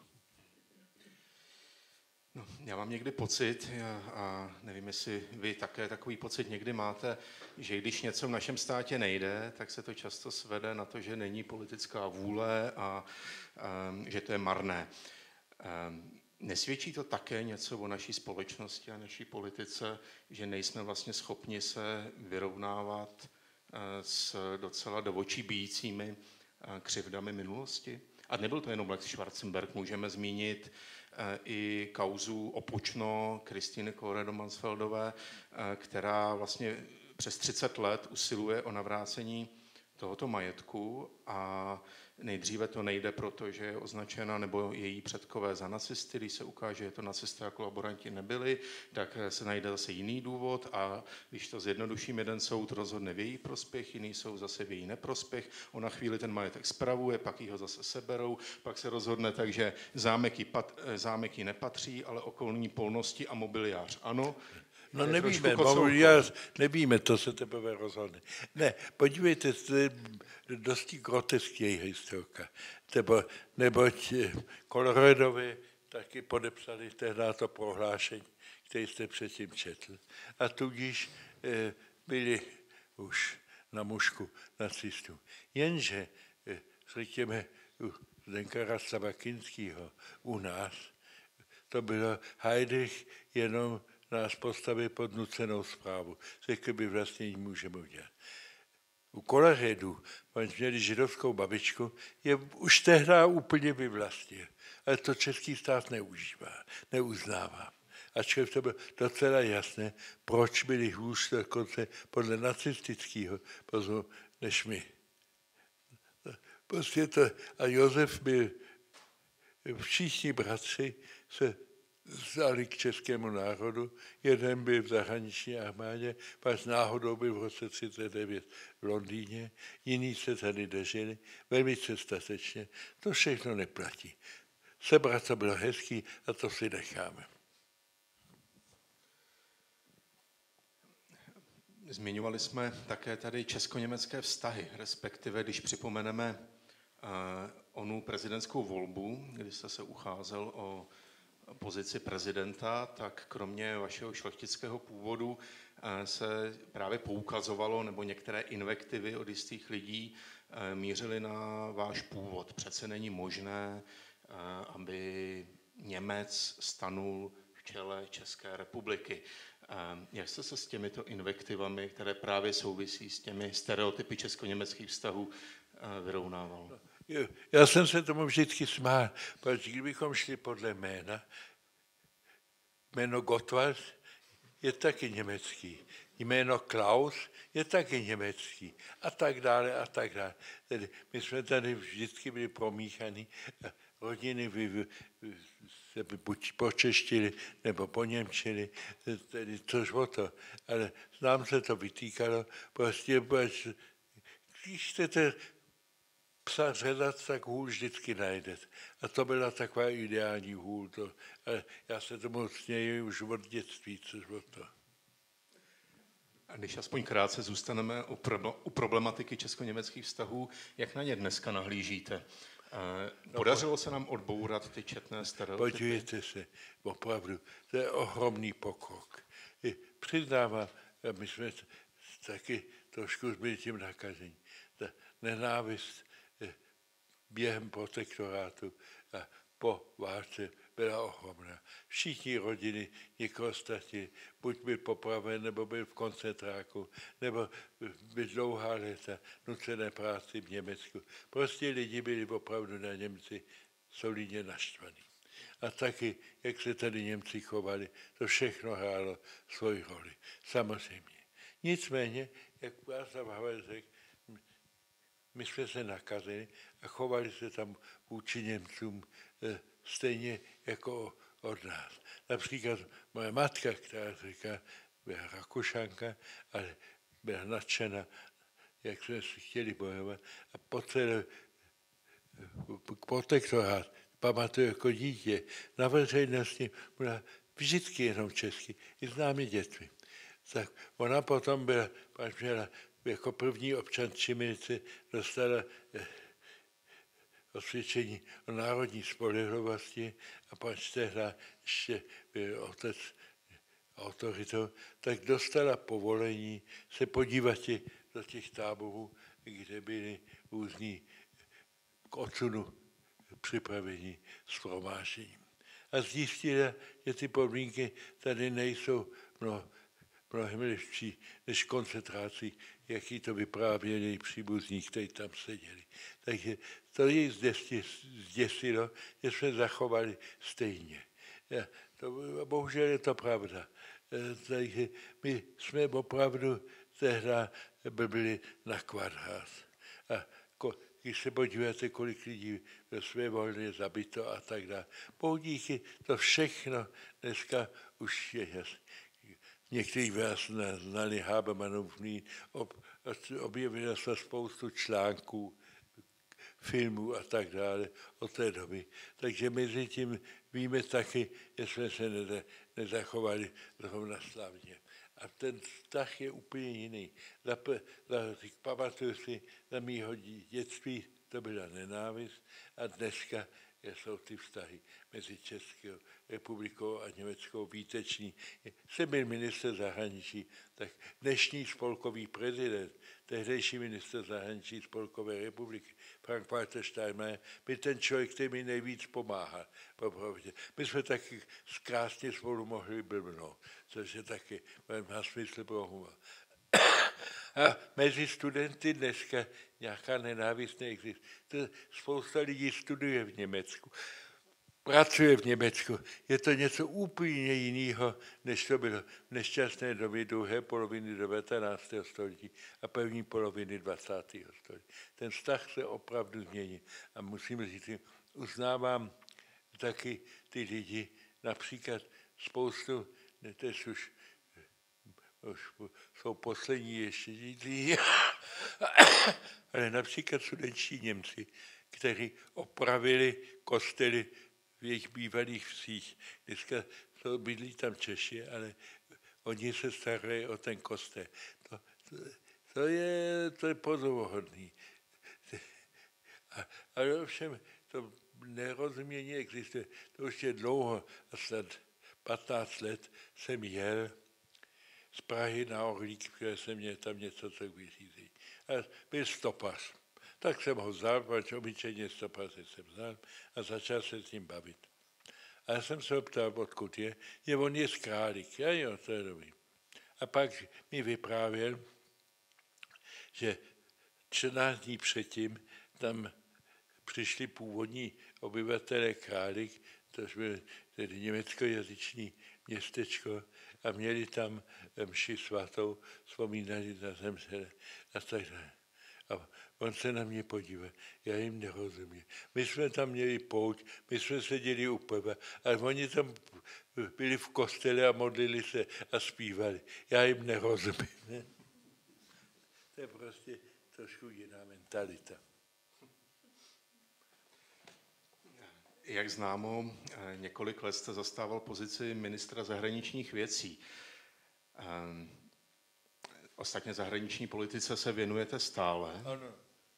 No, já mám někdy pocit, a nevím, jestli vy také takový pocit někdy máte, že když něco v našem státě nejde, tak se to často svede na to, že není politická vůle a, a že to je marné. Nesvědčí to také něco o naší společnosti a naší politice, že nejsme vlastně schopni se vyrovnávat s docela do očí bijícími křivdami minulosti? A nebyl to jenom Lex Schwarzenberg, můžeme zmínit i kauzu Opočno Kristýny Colloredo-Mansfeldové, která vlastně přes třicet let usiluje o navrácení tohoto majetku a nejdříve to nejde, protože je označena nebo její předkové za nacisty. Když se ukáže, že to nacisté a kolaboranti nebyli, tak se najde zase jiný důvod a když to zjednoduším, jeden soud rozhodne v její prospěch, jiný soud zase v její neprospěch. Ona chvíli ten majetek spravuje, pak jí ho zase seberou, pak se rozhodne tak, že zámek jí, pat, zámek jí nepatří, ale okolní polnosti a mobiliář ano. No nevíme, mobiliář, nevíme, to se teprve rozhodne. Ne, podívejte, to je dosti groteský historka. Tebo, neboť Colloredovi taky podepsali tehdy to prohlášení, které jste předtím četl. A tudíž eh, byli už na mužku nacistů. Jenže, eh, řekněme, u Zdenka Rastava-Kinského, u nás, to bylo Heydrich jenom nás postavil pod nucenou zprávu. Řekl by vlastně ji můžeme udělat. U Colloredů, když měli židovskou babičku, je už tehdy úplně vyvlastnil. Ale to český stát neužívá, neuznává. Ačkoliv to bylo docela jasné, proč byli hůř dokonce podle nacistického pozoru než my. Prostě to, a Josef byl, všichni bratři se vzali k českému národu. Jeden byl v zahraniční armádě, pak náhodou byl v roce třicet devět v Londýně, jiní se tady drželi, velmi statečně. To všechno neplatí. Sebrat to bylo hezký a to si necháme. Zmiňovali jsme také tady česko-německé vztahy, respektive když připomeneme uh, onu prezidentskou volbu, kdy jste se ucházel o pozici prezidenta, tak kromě vašeho šlechtického původu se právě poukazovalo, nebo některé invektivy od jistých lidí mířily na váš původ. Přece není možné, aby Němec stanul v čele České republiky. Jak jste se s těmito invektivami, které právě souvisí s těmi stereotypy česko-německých vztahů, vyrovnával? Já jsem se tomu vždycky smál, protože kdybychom šli podle jména, jméno Gottwald je taky německý, jméno Klaus je taky německý a tak dále a tak dále. Tedy my jsme tady vždycky byli promíchaní, rodiny vy, vy, se buď počeštili nebo poněmčili, tedy což o to. Ale nám se to vytýkalo, prostě, když chcete psa hledat, tak hůl vždycky najdete. A to byla taková ideální hůl. To, ale já se tomu směju už od dětství, což o to. A když aspoň krátce zůstaneme u, pro, u problematiky česko-německých vztahů, jak na ně dneska nahlížíte? Podařilo se nám odbourat ty četné stereotypy? Podívejte se, opravdu, to je ohromný pokrok. Přiznávám, my jsme taky trošku byli tím nakazení. Ta nenávist během protektorátu a po válce byla ohromná. Všichni rodiny někoho ztratili, buď byl popraven, nebo byl v koncentráku, nebo byl dlouhá léta nucené práci v Německu. Prostě lidi byli opravdu na Němci solidně naštvaní. A taky, jak se tady Němci chovali, to všechno hrálo svoji roli. Samozřejmě. Nicméně, jak Václav Havel řekl, my jsme se nakazili a chovali se tam vůči Němcům stejně jako od nás. Například moje matka, která říká, byla Rakušanka, ale byla nadšena, jak jsme si chtěli bojovat. A po celé protektorát, pamatuju jako dítě, na veřejnosti byla vždycky jenom česky, i s námi dětmi. Tak ona potom byla, až měla jako první občan Čimilice, dostala osvědčení o národní spolehlivosti a pak tehdy ještě byl otec autoritou, tak dostala povolení se podívat do těch táborů, kde byli různí k odsunu připraveni shromážděním. A zjistila, že ty podmínky tady nejsou mnoho, mnohem lepší než koncentrací, jaký to vyprávěli příbuzní, kteří tam seděli. Takže to jej zděsilo, že jsme zachovali stejně. Ja, to, bohužel je to pravda. Takže my jsme opravdu tehdy byli na kvadrát. A když se podíváte, kolik lidí ve své volně zabito a tak dále. Bohu díky, to všechno dneska už je jasné. Někteří vás znali Habermanův mlýn, ob, objevila se spoustu článků, filmů a tak dále od té doby. Takže mezi tím víme taky, že jsme se nezachovali zrovna slavně. A ten vztah je úplně jiný. Pamatuju si, na mýho dětství to byla nenávist a dneska jsou ty vztahy mezi Českou republikou a Německou výteční. Jsem byl ministr zahraničí, tak dnešní spolkový prezident, tehdejší ministr zahraničí Spolkové republiky, Frank-Walter Steinmeier, byl ten člověk, který mi nejvíc pomáhal. My jsme taky krásně spolu mohli blbnout, což je taky má smysl pro humor. A mezi studenty dneska nějaká nenávist neexistuje. Spousta lidí studuje v Německu, pracuje v Německu. Je to něco úplně jiného, než to bylo v nešťastné době druhé poloviny devatenáctého století a první poloviny dvacátého století. Ten vztah se opravdu změní. A musím říct, uznávám taky ty lidi, například spoustu, teď už už jsou poslední ještě židlí, ale například sudeční Němci, kteří opravili kostely v jejich bývalých vsích. Dneska to bydlí tam Češi, ale oni se starají o ten kostel. To, to, to je, to je pozoruhodný. Ale ovšem to nerozumění existuje. To už je dlouho, snad patnáct let jsem jel z Prahy na Orlík, protože jsem měl tam něco, co vyřízení. A byl stopař. Tak jsem ho vzal, protože obyčejně stopaře jsem vzal a začal se s ním bavit. A já jsem se ho ptal, odkud je. Je on je z Králík. Já jo, to je dobrý. A pak mi vyprávěl, že čtrnáct dní předtím tam přišli původní obyvatelé Králík, což byl tedy německojazyčný městečko, a měli tam mši svatou, vzpomínali na zemřelé a tak dále. A on se na mě podíval, já jim nerozumím. My jsme tam měli pouť, my jsme seděli u piva, ale oni tam byli v kostele a modlili se a zpívali. Já jim nerozumím. Ne? To je prostě trošku jiná mentalita. Jak známo, několik let jste zastával pozici ministra zahraničních věcí. Ostatně zahraniční politice se věnujete stále. Ano.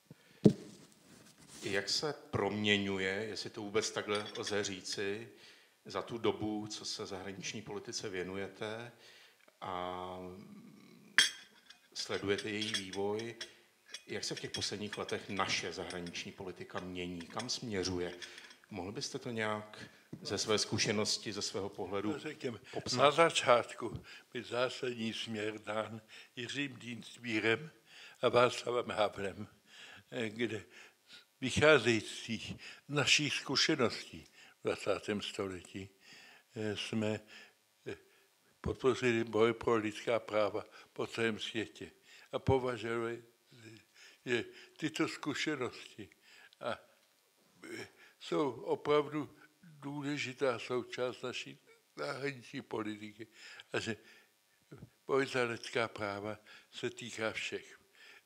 Jak se proměňuje, jestli to vůbec takhle lze říci, za tu dobu, co se zahraniční politice věnujete a sledujete její vývoj, jak se v těch posledních letech naše zahraniční politika mění, kam směřuje? Mohl byste to nějak ze své zkušenosti, ze svého pohledu popsat? Na začátku byl zásadní směr dán Jiřím Dienstbierem a Václavem Havlem, kde vycházející naší zkušeností v dvacátém století jsme podpořili boj pro lidská práva po celém světě a považovali, že tyto zkušenosti a jsou opravdu důležitá součást naší zahraniční politiky a že boj za lidská práva se týká všech.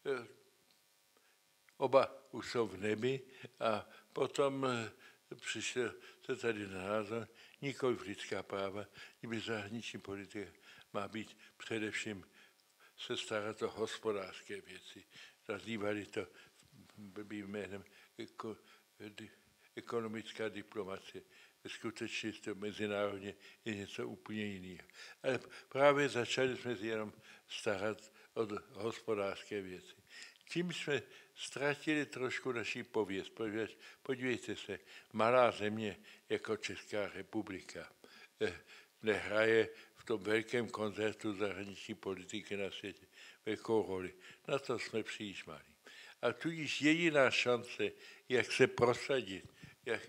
Oba už jsou v nebi a potom přišel se tady na názor, nikoliv lidská práva, kdyby zahraniční politika má být především se starat o hospodářské věci. Nazývali to blbým jménem jako ekonomická diplomacie. Skutečně to mezinárodně je něco úplně jiného. Ale právě začali jsme se jenom starat o hospodářské věci. Tím jsme ztratili trošku naší pověst. Podívejte se, malá země jako Česká republika nehraje v tom velkém koncertu zahraniční politiky na světě velkou roli. Na to jsme příliš malí. A tudíž jediná šance, jak se prosadit, jak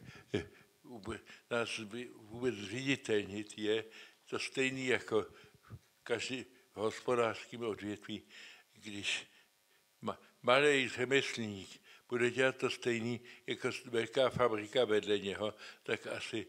nás vůbec zviditelnit, je to stejný jako každý hospodářským odvětví, když malý řemeslník bude dělat to stejný jako velká fabrika vedle něho, tak asi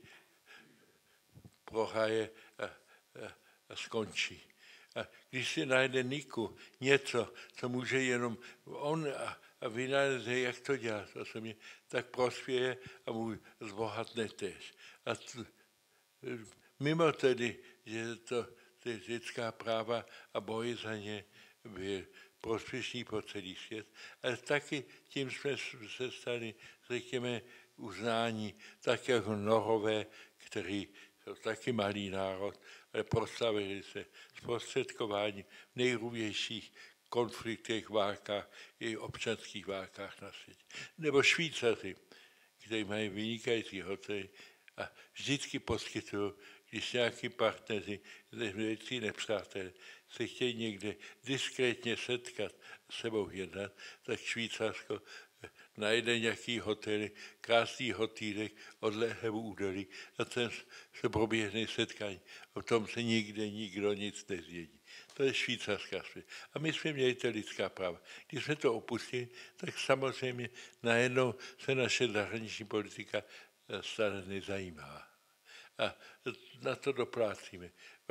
prohraje a, a, a skončí. A když si najde Niku něco, co může jenom on a, a vynaleze, jak to dělat, to se mě tak prospěje a mu zbohatne tež. A t, mimo tedy, že to ty lidská práva a boj za ně byl prospěšný pro celý svět, ale taky tím jsme se stali, řekněme, uznání, tak jako Norové, který jsou taky malý národ, ale proslavili se zprostředkování v nejrůznějších konfliktech, válkách i občanských válkách na světě. Nebo Švýcaři, kteří mají vynikající hotely a vždycky poskytují, když nějaký partneři, velcí nepřátelé, se chtějí někde diskrétně setkat, s sebou jednat, tak Švýcarsko najde nějaký hotely, krásný hotýlek od Lehevu údolí a ten se proběhne setkání. O tom se nikde nikdo nic nezvědí. To je švýcarská svět. A my jsme měli to lidská práva. Když jsme to opustili, tak samozřejmě najednou se naše zahraniční politika stane nezajímavá. A na to doplácíme.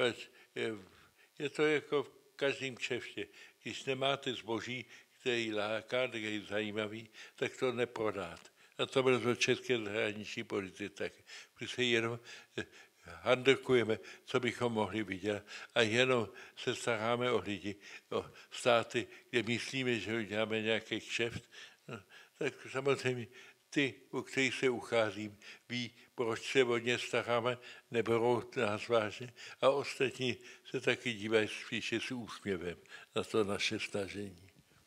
Je to jako v každém kšeftě. Když nemáte zboží, který láká, který je zajímavý, tak to neprodáte. A to bylo v české zahraniční politice tak. Když se jenom handrkujeme, co bychom mohli vidět a jenom se staráme o lidi, o státy, kde myslíme, že děláme nějaký kšeft, no, tak samozřejmě ty, o kterých se ucházím, ví, proč se o ně staráme, neberou nás vážně a ostatní se taky dívají spíše s úsměvem na to naše snažení.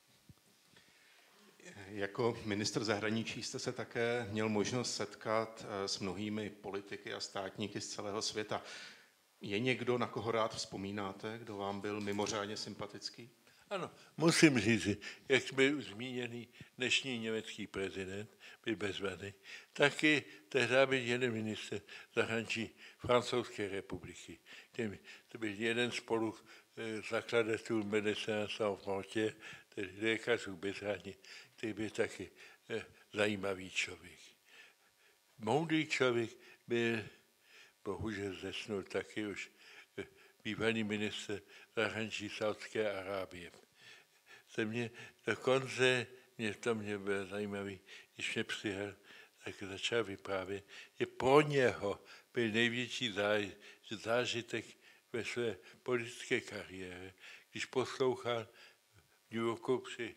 Jako ministr zahraničí jste se také měl možnost setkat s mnohými politiky a státníky z celého světa. Je někdo, na koho rád vzpomínáte, kdo vám byl mimořádně sympatický? Ano, musím říct, jak byl zmíněný dnešní německý prezident, byl bezvadný, taky tehdy byl jeden ministr zahraničí Francouzské republiky. To byl jeden spolu zakladatelů Médecins Sans Frontières, tedy lékařů bez hranic, který byl taky zajímavý člověk. Moudrý člověk byl, bohužel zesnul taky už, bývalý ministr zahraničí Saudské Arábie. Se mě dokonce, mě to mě bylo zajímavý, když mě přijel, tak začal vyprávět, že pro něho byl největší zážitek ve své politické kariéře, když poslouchal v New Yorku při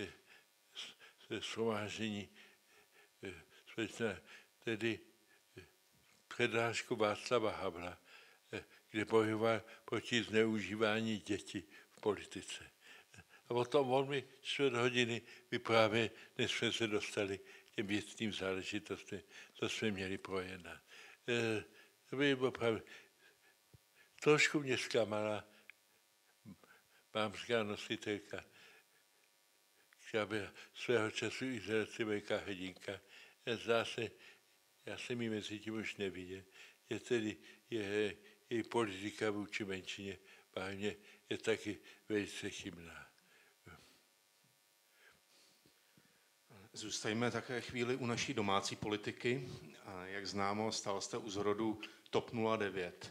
shromáždění, tedy přednášku Václava Havla, kde bojoval proti zneužívání dětí v politice. A o tom on mi čtvrt hodiny vyprávěl, než jsme se dostali k těm věcným záležitostem, co jsme měli projednat. E, to bylo opravdu. Trošku mě zklamala mámská nositelka, která byla svého času izraelci velká hrdinka. Zdá se, já jsem ji mezi tím už neviděl, je tedy je, její politika vůči menšině vážně je taky velice chybná. Zůstaňme také chvíli u naší domácí politiky. Jak známo, stál jste u zrodu T O P nula devět.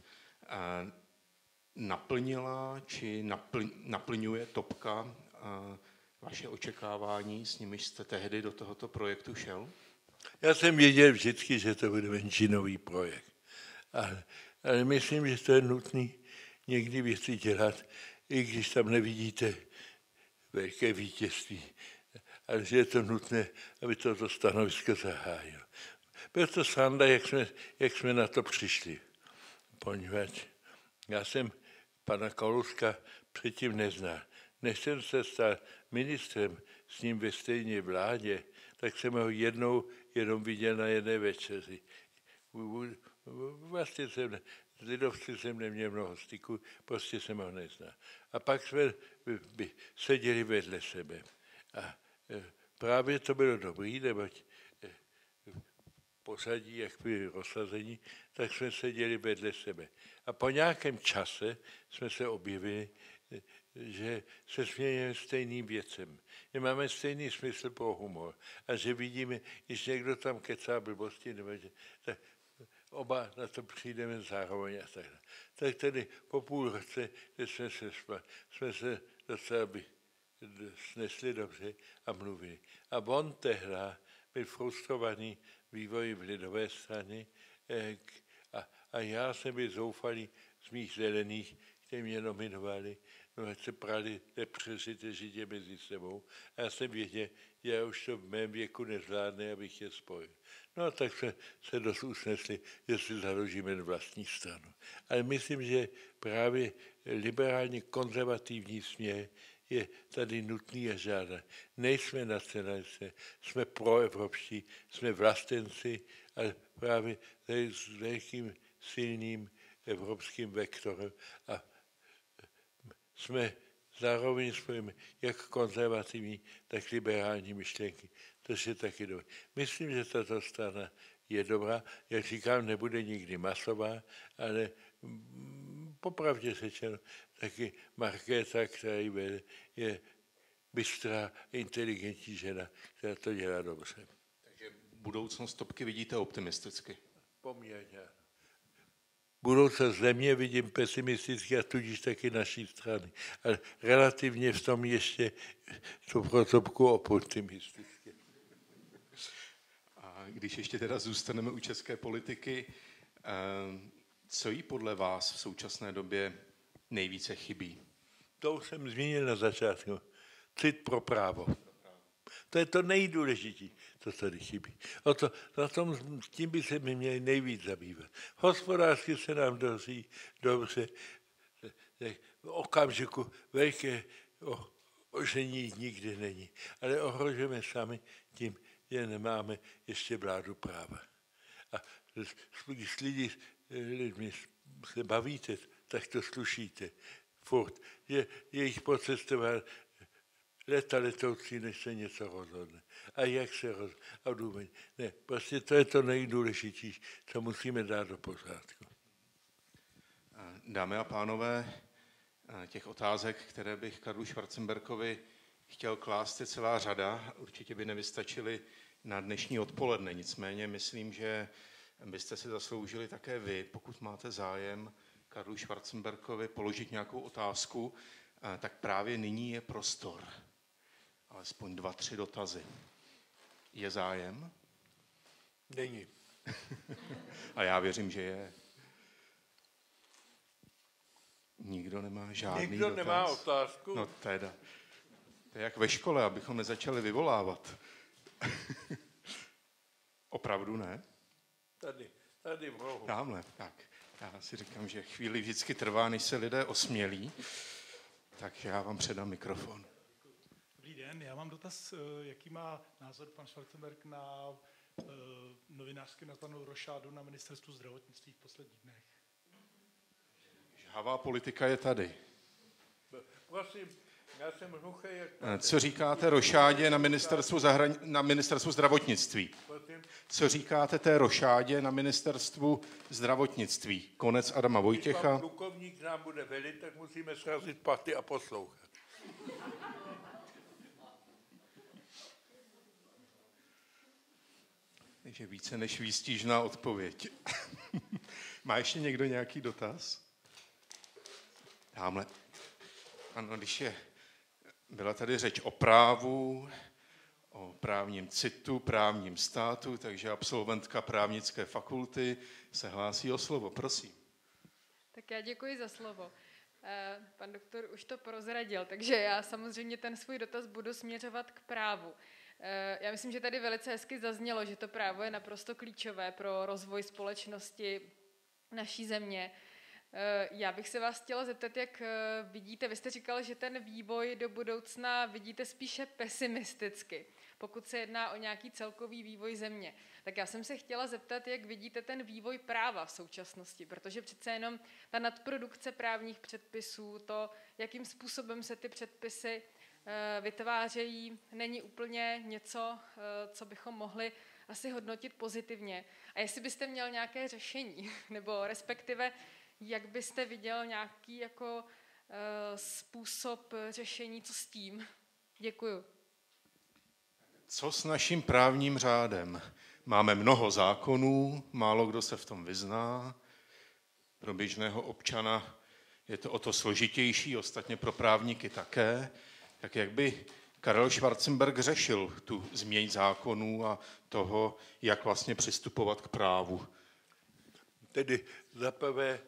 Naplnila či napl, naplňuje Topka vaše očekávání, s nimiž jste tehdy do tohoto projektu šel? Já jsem věděl vždycky, že to bude menšinový projekt. Ale, ale myslím, že to je nutné někdy věci dělat, i když tam nevidíte velké vítězství. Ale že je to nutné, aby toto stanovisko zahájil. Byl to sranda, jak jsme, jak jsme na to přišli. Poněvadž já jsem pana Kalouska předtím neznal. Než jsem se stal ministrem s ním ve stejné vládě, tak jsem ho jednou jenom viděl na jedné večeři. Vlastně jsem, s lidovci jsem neměl mnoho styku, prostě jsem ho neznal. A pak jsme seděli vedle sebe. A právě to bylo dobrý, neboť pořadí, jak byli rozsazení, tak jsme seděli vedle sebe. A po nějakém čase jsme se objevili, že se smějeme stejným věcem, že máme stejný smysl pro humor a že vidíme, když někdo tam kecá blbosti, nebo že, tak oba na to přijdeme zároveň a tak dále. Tak tedy po půl roce, kde jsme se, jsme se docela by snesli dobře a mluvili. A on tehdy byl frustrovaný vývoj v lidové straně a, a já jsem byl zoufalý z mých zelených, kteří mě nominovali, no ať se prali nepřežité žitě mezi sebou. A já jsem věděl, že já už to v mém věku nezvládne, abych je spojil. No a tak se, se dost usnesli, že si založíme vlastní stranu. Ale myslím, že právě liberálně konzervativní směr je tady nutný a žádný. Nejsme nacionalisté, jsme proevropští, jsme vlastenci, ale právě s velkým silným evropským vektorem a jsme zároveň spojíme jak konzervativní, tak liberální myšlenky. To je taky dobré. Myslím, že tato strana je dobrá. Jak říkám, nebude nikdy masová, ale popravdě řečeno, taky Markéta, která ji vede, je bystrá, inteligentní žena, která to dělá dobře. Takže budoucnost Topky vidíte optimisticky? Poměrně. Budoucnost země vidím pesimisticky a tudíž taky naší strany. Ale relativně v tom ještě to pro Topku optimisticky. A když ještě teda zůstaneme u české politiky, co jí podle vás v současné době nejvíce chybí? To už jsem zmínil na začátku. Cit pro právo. To je to nejdůležitější, co tady chybí. O to, na tom, tím by se my měli nejvíc zabývat. Hospodářsky se nám daří dobře. V okamžiku velké ožení nikdy není. Ale ohrožujeme sami tím, že nemáme ještě vládu práva. A když lidi, lidmi se bavíte, tak to slušíte. Furt. Že jejich pocestoval leta letoucí, než se něco rozhodne. A jak se rozhodne? A důvod. Ne, prostě to je to nejdůležitější, co musíme dát do pořádku. Dámy a pánové, těch otázek, které bych Karlu Schwarzenbergovi chtěl klást, je celá řada. Určitě by nevystačily na dnešní odpoledne. Nicméně myslím, že byste si zasloužili také vy, pokud máte zájem Karlu Schwarzenbergovi položit nějakou otázku, tak právě nyní je prostor. Alespoň dva, tři dotazy. Je zájem? Není. A já věřím, že je. Nikdo nemá žádný Nikdo dotaz? nemá otázku? No teda. To je jak ve škole, abychom nezačali vyvolávat. Opravdu ne? Tady, tady v rohu. Tamhle, tak. Já si říkám, že chvíli vždycky trvá, než se lidé osmělí. Tak já vám předám mikrofon. Dobrý den, já mám dotaz, jaký má názor pan Schwarzenberg na uh, novinářsky nazvanou rošádu na ministerstvu zdravotnictví v posledních dnech. Žhavá politika je tady. Prosím, já jsem hluchý. Jak... Co říkáte rošádě na ministerstvu, zahran... na ministerstvu zdravotnictví? Prosím. Co říkáte té rošádě na ministerstvu zdravotnictví? Konec Adama Vojtěcha. Když vám plukovník nám bude velit, tak musíme srazit paty a poslouchat. Takže více než výstižná odpověď. Má ještě někdo nějaký dotaz? Tamhle. Ano, když je, byla tady řeč o právu, o právním citu, právním státu, takže absolventka právnické fakulty se hlásí o slovo. Prosím. Tak já děkuji za slovo. Pan doktor už to prozradil, takže já samozřejmě ten svůj dotaz budu směřovat k právu. Já myslím, že tady velice hezky zaznělo, že to právo je naprosto klíčové pro rozvoj společnosti naší země. Já bych se vás chtěla zeptat, jak vidíte, vy jste říkal, že ten vývoj do budoucna vidíte spíše pesimisticky, pokud se jedná o nějaký celkový vývoj země. Tak já jsem se chtěla zeptat, jak vidíte ten vývoj práva v současnosti, protože přece jenom ta nadprodukce právních předpisů, to, jakým způsobem se ty předpisy vytvářejí, není úplně něco, co bychom mohli asi hodnotit pozitivně. A jestli byste měl nějaké řešení, nebo respektive jak byste viděl nějaký jako uh, způsob řešení, co s tím? Děkuju. Co s naším právním řádem? Máme mnoho zákonů, málo kdo se v tom vyzná. Pro běžného občana je to o to složitější, ostatně pro právníky také. Tak jak by Karel Schwarzenberg řešil tu změň zákonů a toho, jak vlastně přistupovat k právu? Tedy zaprvé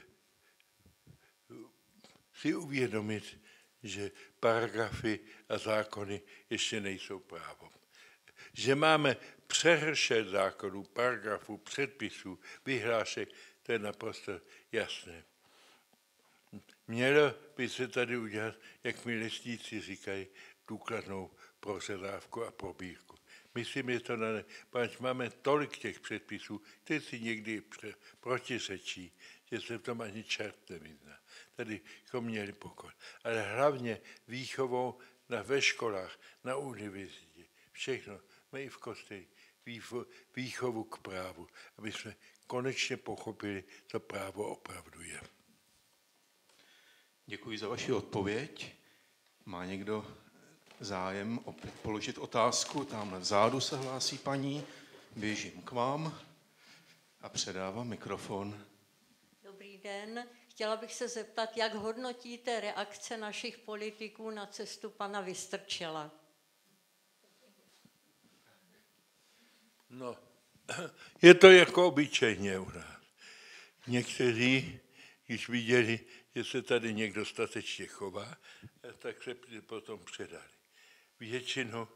si uvědomit, že paragrafy a zákony ještě nejsou právo. Že máme přehršet zákonů, paragrafů, předpisů, vyhlášek, to je naprosto jasné. Mělo by se tady udělat, jak mi lesníci říkají, důkladnou prořezávku a probírku. Myslím, že to na ne, protože máme tolik těch předpisů, které si někdy protiřečí, že se v tom ani čert nevyzná. Tady bychom měli pokoj. Ale hlavně výchovou na, ve školách, na univerzitě, všechno, my i v kosteli, výchovu k právu, aby jsme konečně pochopili, co právo opravdu je. Děkuji za vaši odpověď. Má někdo zájem opět položit otázku? Tamhle vzadu se hlásí paní. Běžím k vám a předávám mikrofon. Dobrý den. Chtěla bych se zeptat, jak hodnotíte reakce našich politiků na cestu pana Vystrčila? No, je to jako obyčejně u nás. Někteří, když viděli, že se tady někdo statečně chová, tak se potom předali. Většinou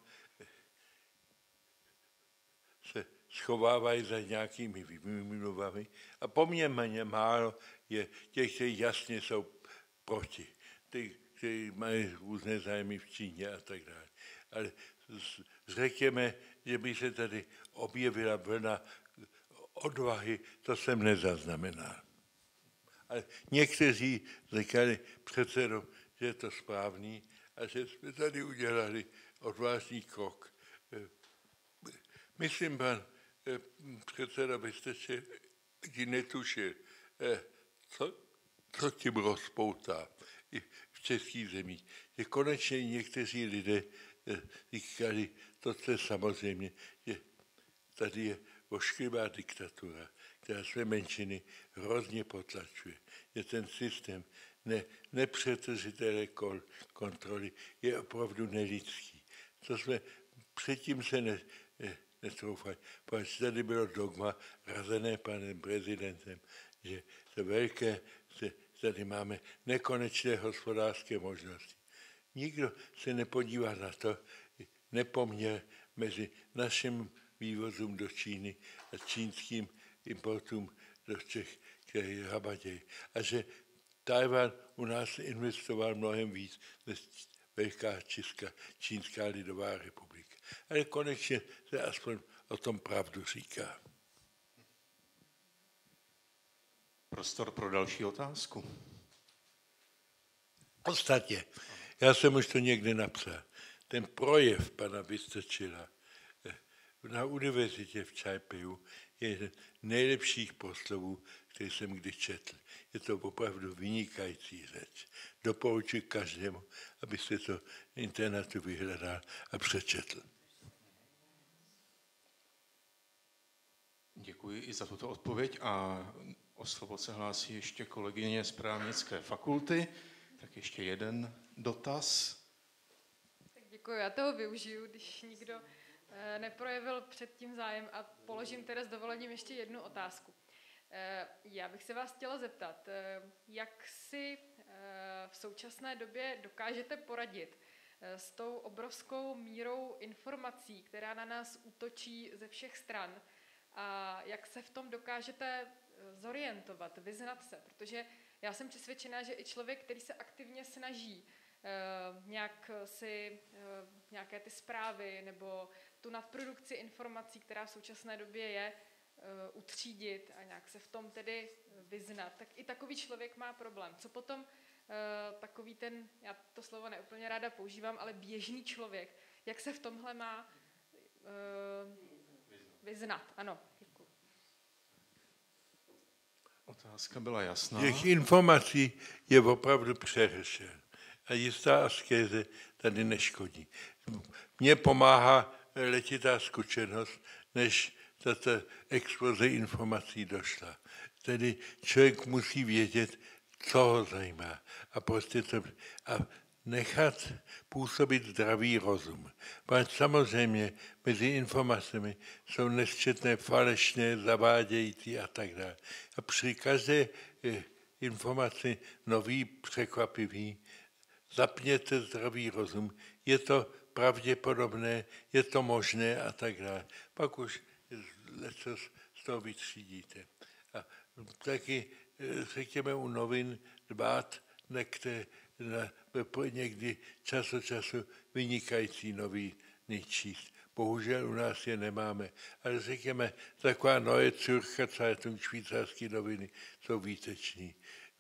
se schovávají za nějakými výmluvami a poměrně málo je těch, kteří jasně jsou proti. Ty, kteří mají různé zájmy v Číně a tak dále. Ale řekněme, že by se tady objevila vlna odvahy, to jsem nezaznamenal. Ale někteří říkali předsedo, že je to správný a že jsme tady udělali odvážný krok. Myslím, pan předseda Vystrčil netušil, co, co tím rozpoutá i v českých zemích. Že konečně někteří lidé říkali, to je samozřejmě, že tady je ošklivá diktatura, která své menšiny hrozně potlačuje. Že ten systém ne, nepřetržitelné kontroly je opravdu nelidský. Co jsme předtím se ne, ne, netroufali. Protože tady bylo dogma razené panem prezidentem, že to velké, že tady máme nekonečné hospodářské možnosti. Nikdo se nepodívá na to, nepoměr mezi naším vývozům do Číny a čínským importům do Čech, které hrabadějí. A že Tajvan u nás investoval mnohem víc než velká Česká, Čínská lidová republika. Ale konečně se aspoň o tom pravdu říká. Prostor pro další otázku. Ostatně, já jsem už to někde napsal. Ten projev pana Vystrčila na univerzitě v Taipeiu je jeden z nejlepších proslovů, který jsem kdy četl. Je to opravdu vynikající řeč. Doporučuji každému, aby se to na internetu vyhledal a přečetl. Děkuji i za tuto odpověď a o slovo se hlásí ještě kolegyně z právnické fakulty. Tak ještě jeden dotaz. Tak děkuji, já toho využiju, když nikdo neprojevil předtím zájem a položím teda s dovolením ještě jednu otázku. Já bych se vás chtěla zeptat, jak si v současné době dokážete poradit s tou obrovskou mírou informací, která na nás útočí ze všech stran, a jak se v tom dokážete zorientovat, vyznat se, protože já jsem přesvědčená, že i člověk, který se aktivně snaží Uh, nějak si uh, nějaké ty zprávy nebo tu nadprodukci informací, která v současné době je, uh, utřídit a nějak se v tom tedy vyznat, tak i takový člověk má problém. Co potom uh, takový ten, já to slovo neúplně ráda používám, ale běžný člověk, jak se v tomhle má uh, vyznat? Ano, děkuji. Otázka byla jasná. Těch informací je opravdu přehršel. A jistá askéze tady neškodí. Mně pomáhá letitá zkušenost, než tato exploze informací došla. Tedy člověk musí vědět, co ho zajímá. A prostě to, a nechat působit zdravý rozum. Protože samozřejmě mezi informacemi jsou nesčetné falešné, zavádějící a tak dále. A při každé informaci nový, překvapivý, zapněte zdravý rozum, je to pravděpodobné, je to možné a tak dále. Pak už leco z toho vytřídíte. A taky, řekněme, u novin dbát, nechte na, někdy čas od času vynikající noviny číst. Bohužel u nás je nemáme. Ale řekněme, taková Neue Zürcher Zeitung, švýcarské noviny, jsou výteční.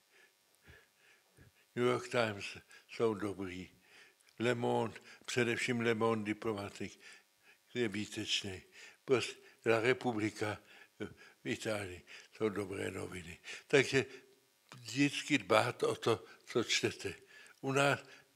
New York Times jsou dobrý. Le Monde, především Le Monde Diplomatique, je výtečný. Prostě La Republika v Itálii jsou dobré noviny. Takže vždycky dbát o to, co čtete. U nás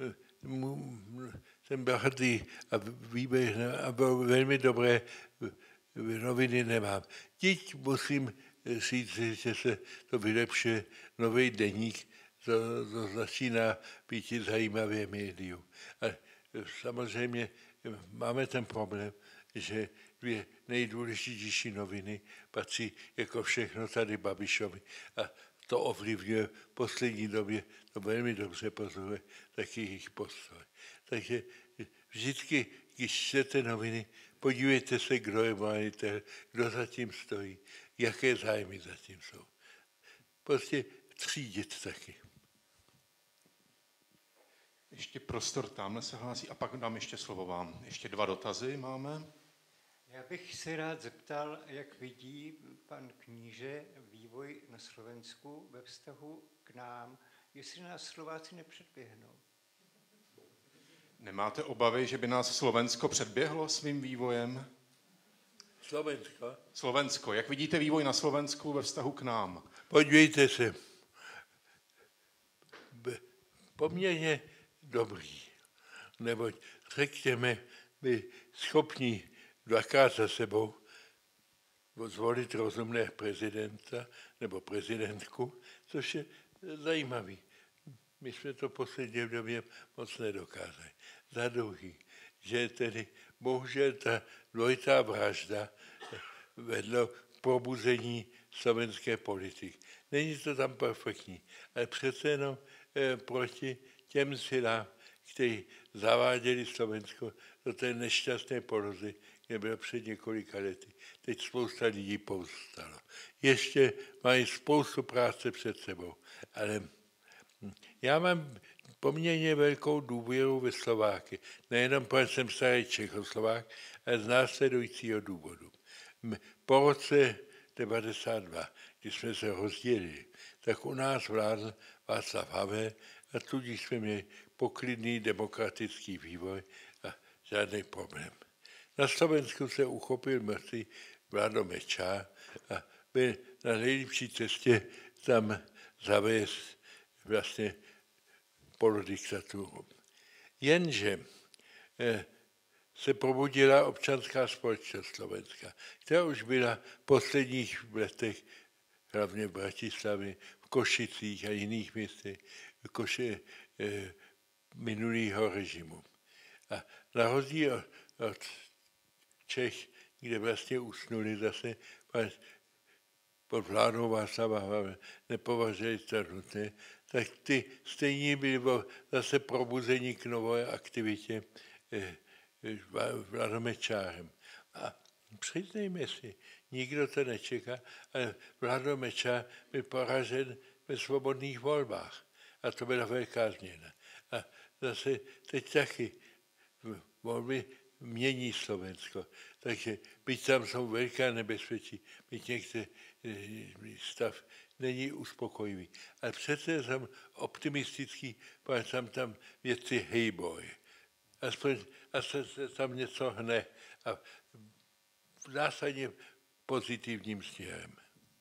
jsem bohatý a výběžný a velmi dobré noviny nemám. Teď musím říct, že se to vylepšuje, nový deník, To, to začíná být zajímavé médium. A samozřejmě máme ten problém, že dvě nejdůležitější noviny patří jako všechno tady Babišovi. A to ovlivňuje v poslední době, to velmi dobře pozoruje, taky jejich postoj. Takže vždycky, když čtete noviny, podívejte se, kdo je majitel, kdo zatím stojí, jaké zájmy zatím jsou. Prostě třídit taky. Ještě prostor tamhle se hlásí a pak dám ještě slovo vám. Ještě dva dotazy máme. Já bych se rád zeptal, jak vidí pan kníže vývoj na Slovensku ve vztahu k nám, jestli nás Slováci nepředběhnou. Nemáte obavy, že by nás Slovensko předběhlo svým vývojem? Slovensko? Slovensko. Jak vidíte vývoj na Slovensku ve vztahu k nám? Podívejte se. Poměrně dobrý. Neboť řekněme, my schopní dvakrát za sebou zvolit rozumného prezidenta nebo prezidentku, což je zajímavý. My jsme to posledně v době moc nedokázali. Za druhý, že tedy bohužel ta dvojitá vražda vedla k probuzení slovenské politiky. Není to tam perfektní, ale přece jenom eh, proti těm silám, kteří zaváděli Slovensko do té nešťastné polohy, kde bylo před několika lety. Teď spousta lidí povstalo. Ještě mají spoustu práce před sebou, ale já mám poměrně velkou důvěru ve Slováky. Nejenom protože jsem starý Čechoslovák, ale z následujícího důvodu. Po roce devadesát dva, když jsme se rozdělili, tak u nás vládl Václav Havel a tudíž jsme měli poklidný demokratický vývoj a žádný problém. Na Slovensku se uchopil mrtvý Vlado Mečiar a byl na nejlepší cestě tam zavést vlastně polodiktaturu. Jenže eh, se probudila občanská společnost Slovenska, která už byla v posledních letech, hlavně v Bratislavě, v Košicích a jiných městech, v Koši, eh, minulého režimu. A na rozdíl od, od Čech, kde vlastně usnuli zase pod vládou Václava Havla, nepovažují za nutné, tak ty stejně byli zase probuzení k nové aktivitě eh, Vladom Mečiarem. A přiznejme si, nikdo to nečeká, ale Vlado Mečiar byl poražen ve svobodných volbách. A to byla velká změna. A zase teď taky volby mění Slovensko. Takže byť tam jsou velká nebezpečí, byť některý stav není uspokojivý. Ale přece jsem optimistický, protože tam tam věci hejboj. Aspoň a se, se tam něco hne a v zásadě pozitivním směrem.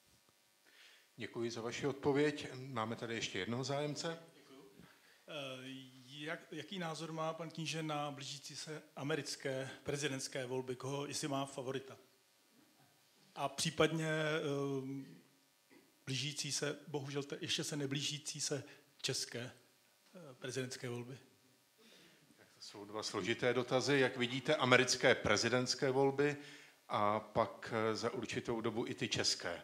Děkuji za vaši odpověď. Máme tady ještě jednoho zájemce. Jak, jaký názor má pan kníže na blížící se americké prezidentské volby? Koho, jestli má favorita? A případně um, blížící se, bohužel te, ještě se neblížící se české uh, prezidentské volby? Tak to jsou dva složité dotazy. Jak vidíte americké prezidentské volby a pak za určitou dobu i ty české?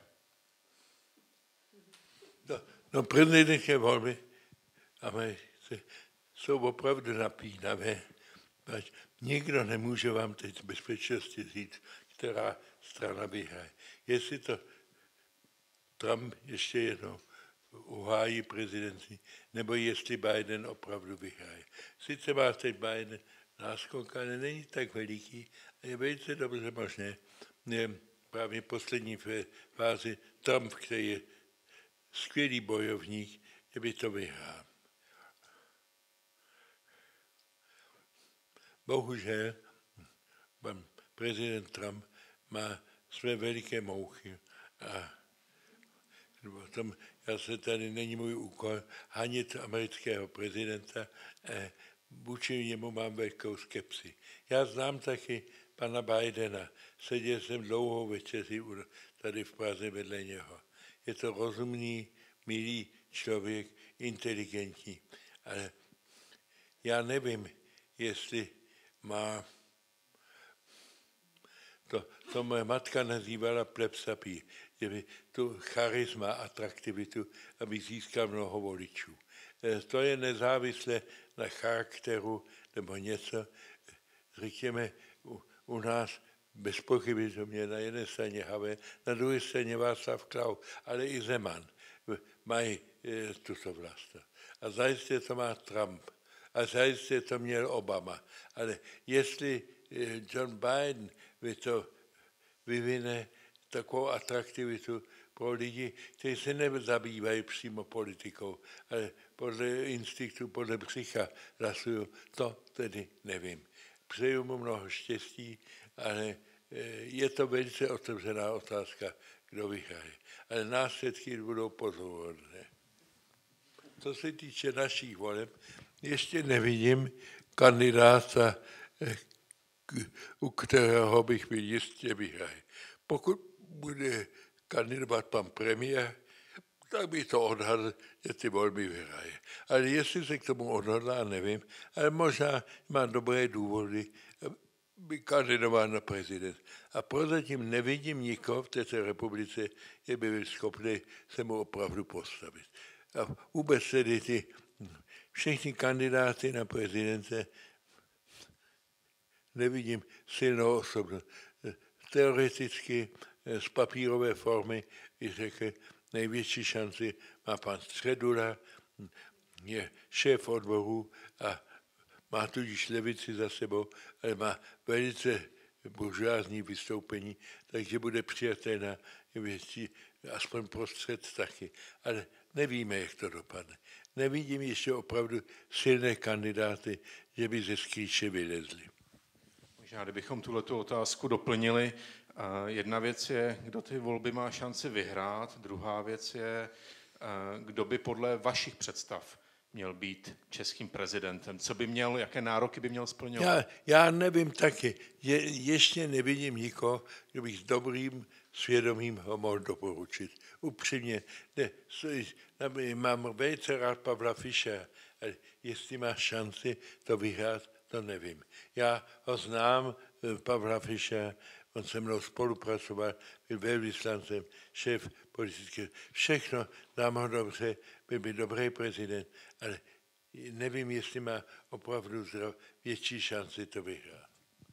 No, no prezidentské volby Americe jsou opravdu napínavé. Nikdo nemůže vám teď z bezpečnosti říct, která strana vyhraje. Jestli to Trump ještě jednou uhájí prezidenci, nebo jestli Biden opravdu vyhraje. Sice má teď Biden náskok, ale není tak veliký a je velice dobře možné. Je právě poslední fázi Trump, který je skvělý bojovník, že by to vyhrál. Bohužel pan prezident Trump má své veliké mouchy a tom, já se tady není můj úkol hanit amerického prezidenta, eh, vůči němu mám velkou skepsi. Já znám taky pana Bidena, seděl jsem dlouhou večeři tady v Praze vedle něho. Je to rozumný, milý člověk, inteligentní, ale já nevím, jestli má, to, to moje matka nazývala plebsapí, že by tu charisma, atraktivitu, aby získal mnoho voličů. To je nezávisle na charakteru nebo něco, řekněme, u, u nás bez pochyby, že mě na jedné straně Havel, na druhé straně Václav Klaus, ale i Zeman mají e, tuto vlastnost. A zajistě to má Trump. A zajistě to měl Obama. Ale jestli John Biden by to vyvine takovou atraktivitu pro lidi, kteří se nezabývají přímo politikou, ale podle instinktu, podle psycha hlasují. To tedy nevím. Přeju mu mnoho štěstí, ale je to velice otevřená otázka, kdo vyhraje. Ale následky budou pozoruhodné. Co se týče našich voleb, ještě nevidím kandidáta, u kterého bych byl jistě vyhraje. Pokud bude kandidovat pan premiér, tak by to odhadl, že ty volby vyhraje. Ale jestli se k tomu odhodlá, nevím, ale možná má dobré důvody, by kandidoval na prezident. A prozatím nevidím nikoho v této republice, že by byl schopný se mu opravdu postavit. A vůbec tedy ty všechny kandidáty na prezidente nevidím silnou osobnost. Teoreticky z papírové formy bych řekl, největší šanci má pan Středula, je šéf odboru a má tudíž levici za sebou, ale má velice buržoázní vystoupení, takže bude přijatý na větší, aspoň prostřed taky. Ale nevíme, jak to dopadne. Nevidím ještě opravdu silné kandidáty, že by ze skrýče vylezli. Možná, kdybychom tuhletu otázku doplnili, jedna věc je, kdo ty volby má šanci vyhrát, druhá věc je, kdo by podle vašich představ měl být českým prezidentem, co by měl, jaké nároky by měl splňovat. Já, já nevím taky, je, ještě nevidím nikoho, kdo bych s dobrým svědomím ho mohl doporučit. Upřímně, ne, mám velice rád Pavla Fischera, ale jestli má šanci to vyhrát, to nevím. Já ho znám, Pavla Fischera, on se mnou spolupracoval, byl velvyslancem, šéf politického, všechno, dám ho dobře, byl by dobrý prezident, ale nevím, jestli má opravdu zdrav, větší šanci to vyhrát.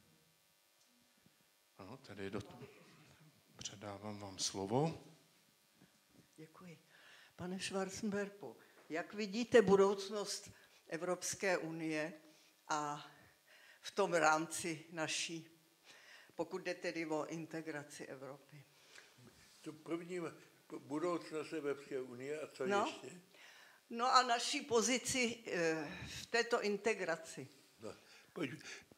Ano, tedy do... předávám vám slovo. Děkuji. Pane Schwarzenbergu, jak vidíte budoucnost Evropské unie a v tom rámci naší, pokud jde tedy o integraci Evropy? To první budoucnost Evropské unie a co no, ještě? No a naší pozici e, v této integraci. No, pojď.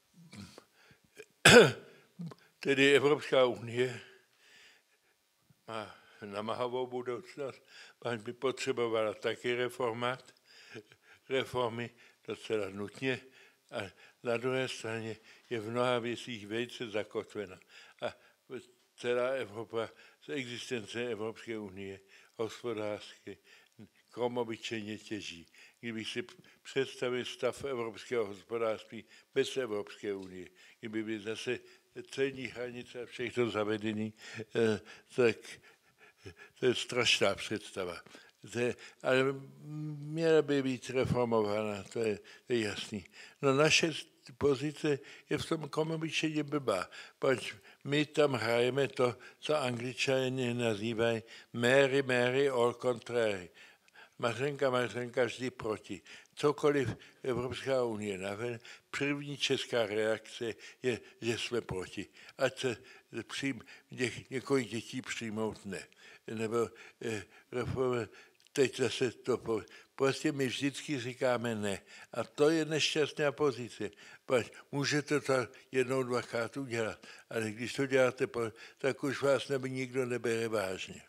Tedy Evropská unie má namáhavou budoucnost, pak by potřebovala taky reformat, reformy docela nutně, a na druhé straně je v mnoha věcích velice zakotvena. A celá Evropa, z existence Evropské unie, hospodářské, krom obyčejně těží. Kdybych si představil stav evropského hospodářství bez Evropské unie, kdyby by zase celní hranice a všechno zavedený, tak to je strašná představa. To je, ale měla by být reformována, to je, to je jasný. No naše pozice je v tom komobyčejně blbá, protože my tam hrajeme to, co Angličané nazývají Mary, Mary, all contrary. Mařenka, Mařenka vždy proti. Cokoliv Evropská unie navrhne, první česká reakce je, že jsme proti. Ať se přijím, něk, několik dětí přijmout ne. Nebo eh, reformy, teď zase to, prostě my vždycky říkáme ne. A to je nešťastná pozice. Můžete to jednou, dvakrát udělat, ale když to děláte, tak už vás nebo nikdo nebere vážně.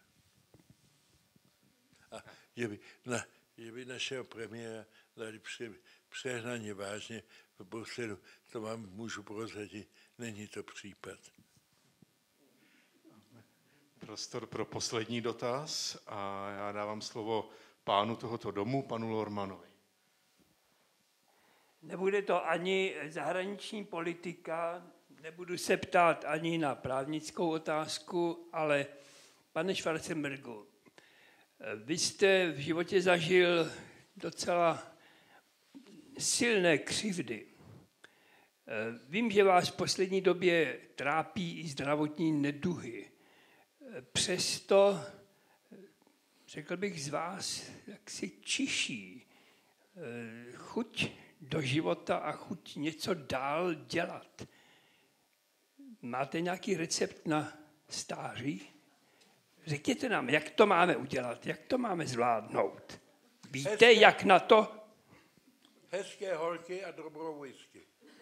A že by, na, že by našeho premiéra dali pře, přehnaně vážně v Bruselu, to vám můžu prozradit, není to případ. Prostor pro poslední dotaz a já dávám slovo pánu tohoto domu, panu Lormanovi. Nebude to ani zahraniční politika, nebudu se ptát ani na právnickou otázku, ale pane Schwarzenbergu, vy jste v životě zažil docela silné křivdy. Vím, že vás v poslední době trápí i zdravotní neduhy. Přesto, řekl bych z vás, jak si čiší chuť do života a chuť něco dál dělat. Máte nějaký recept na stáří. Řekněte nám, jak to máme udělat, jak to máme zvládnout. Víte, Hezké, jak na to? Hezké holky a dobrou whisky.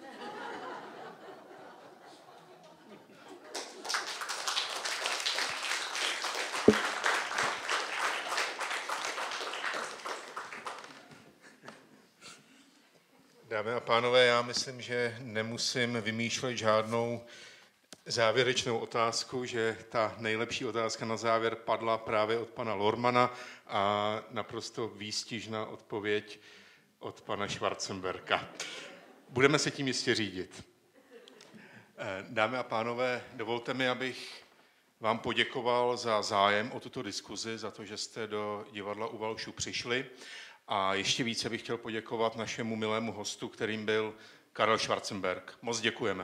Dámy a pánové, já myslím, že nemusím vymýšlet žádnou závěrečnou otázku, že ta nejlepší otázka na závěr padla právě od pana Lormana a naprosto výstižná odpověď od pana Schwarzenberga. Budeme se tím jistě řídit. Dámy a pánové, dovolte mi, abych vám poděkoval za zájem o tuto diskuzi, za to, že jste do divadla U Valšů přišli. A ještě více bych chtěl poděkovat našemu milému hostu, kterým byl Karel Schwarzenberg. Moc děkujeme.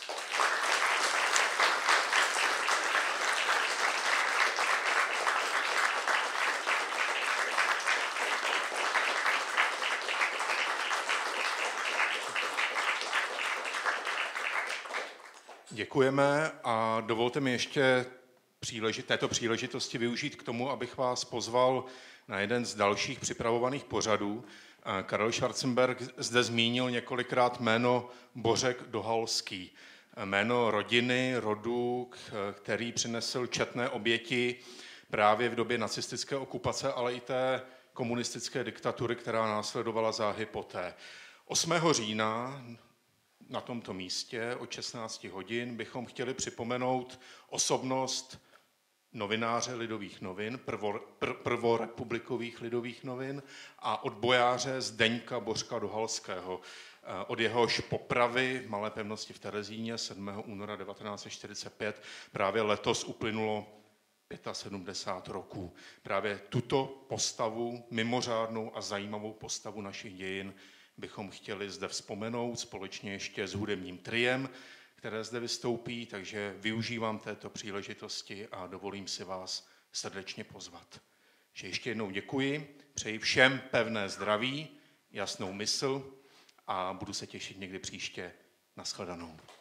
Děkujeme a dovolte mi ještě příležit, této příležitosti využít k tomu, abych vás pozval na jeden z dalších připravovaných pořadů. Karel Schwarzenberg zde zmínil několikrát jméno Bořek Dohalský. Jméno rodiny, rodu, který přinesl četné oběti právě v době nacistické okupace, ale i té komunistické diktatury, která následovala záhy poté. osmého října na tomto místě od šestnácti hodin bychom chtěli připomenout osobnost novináře Lidových novin, prvo, pr, prvorepublikových Lidových novin a odbojáře Zdeňka Bořka Dohalského. Od jehož popravy v Malé pevnosti v sedmého února devatenáct set čtyřicet pět právě letos uplynulo sedmdesát pět roků. Právě tuto postavu, mimořádnou a zajímavou postavu našich dějin, bychom chtěli zde vzpomenout společně ještě s hudebním triem, které zde vystoupí, takže využívám této příležitosti a dovolím si vás srdečně pozvat. Že ještě jednou děkuji, přeji všem pevné zdraví, jasnou mysl a budu se těšit někdy příště. Nashledanou.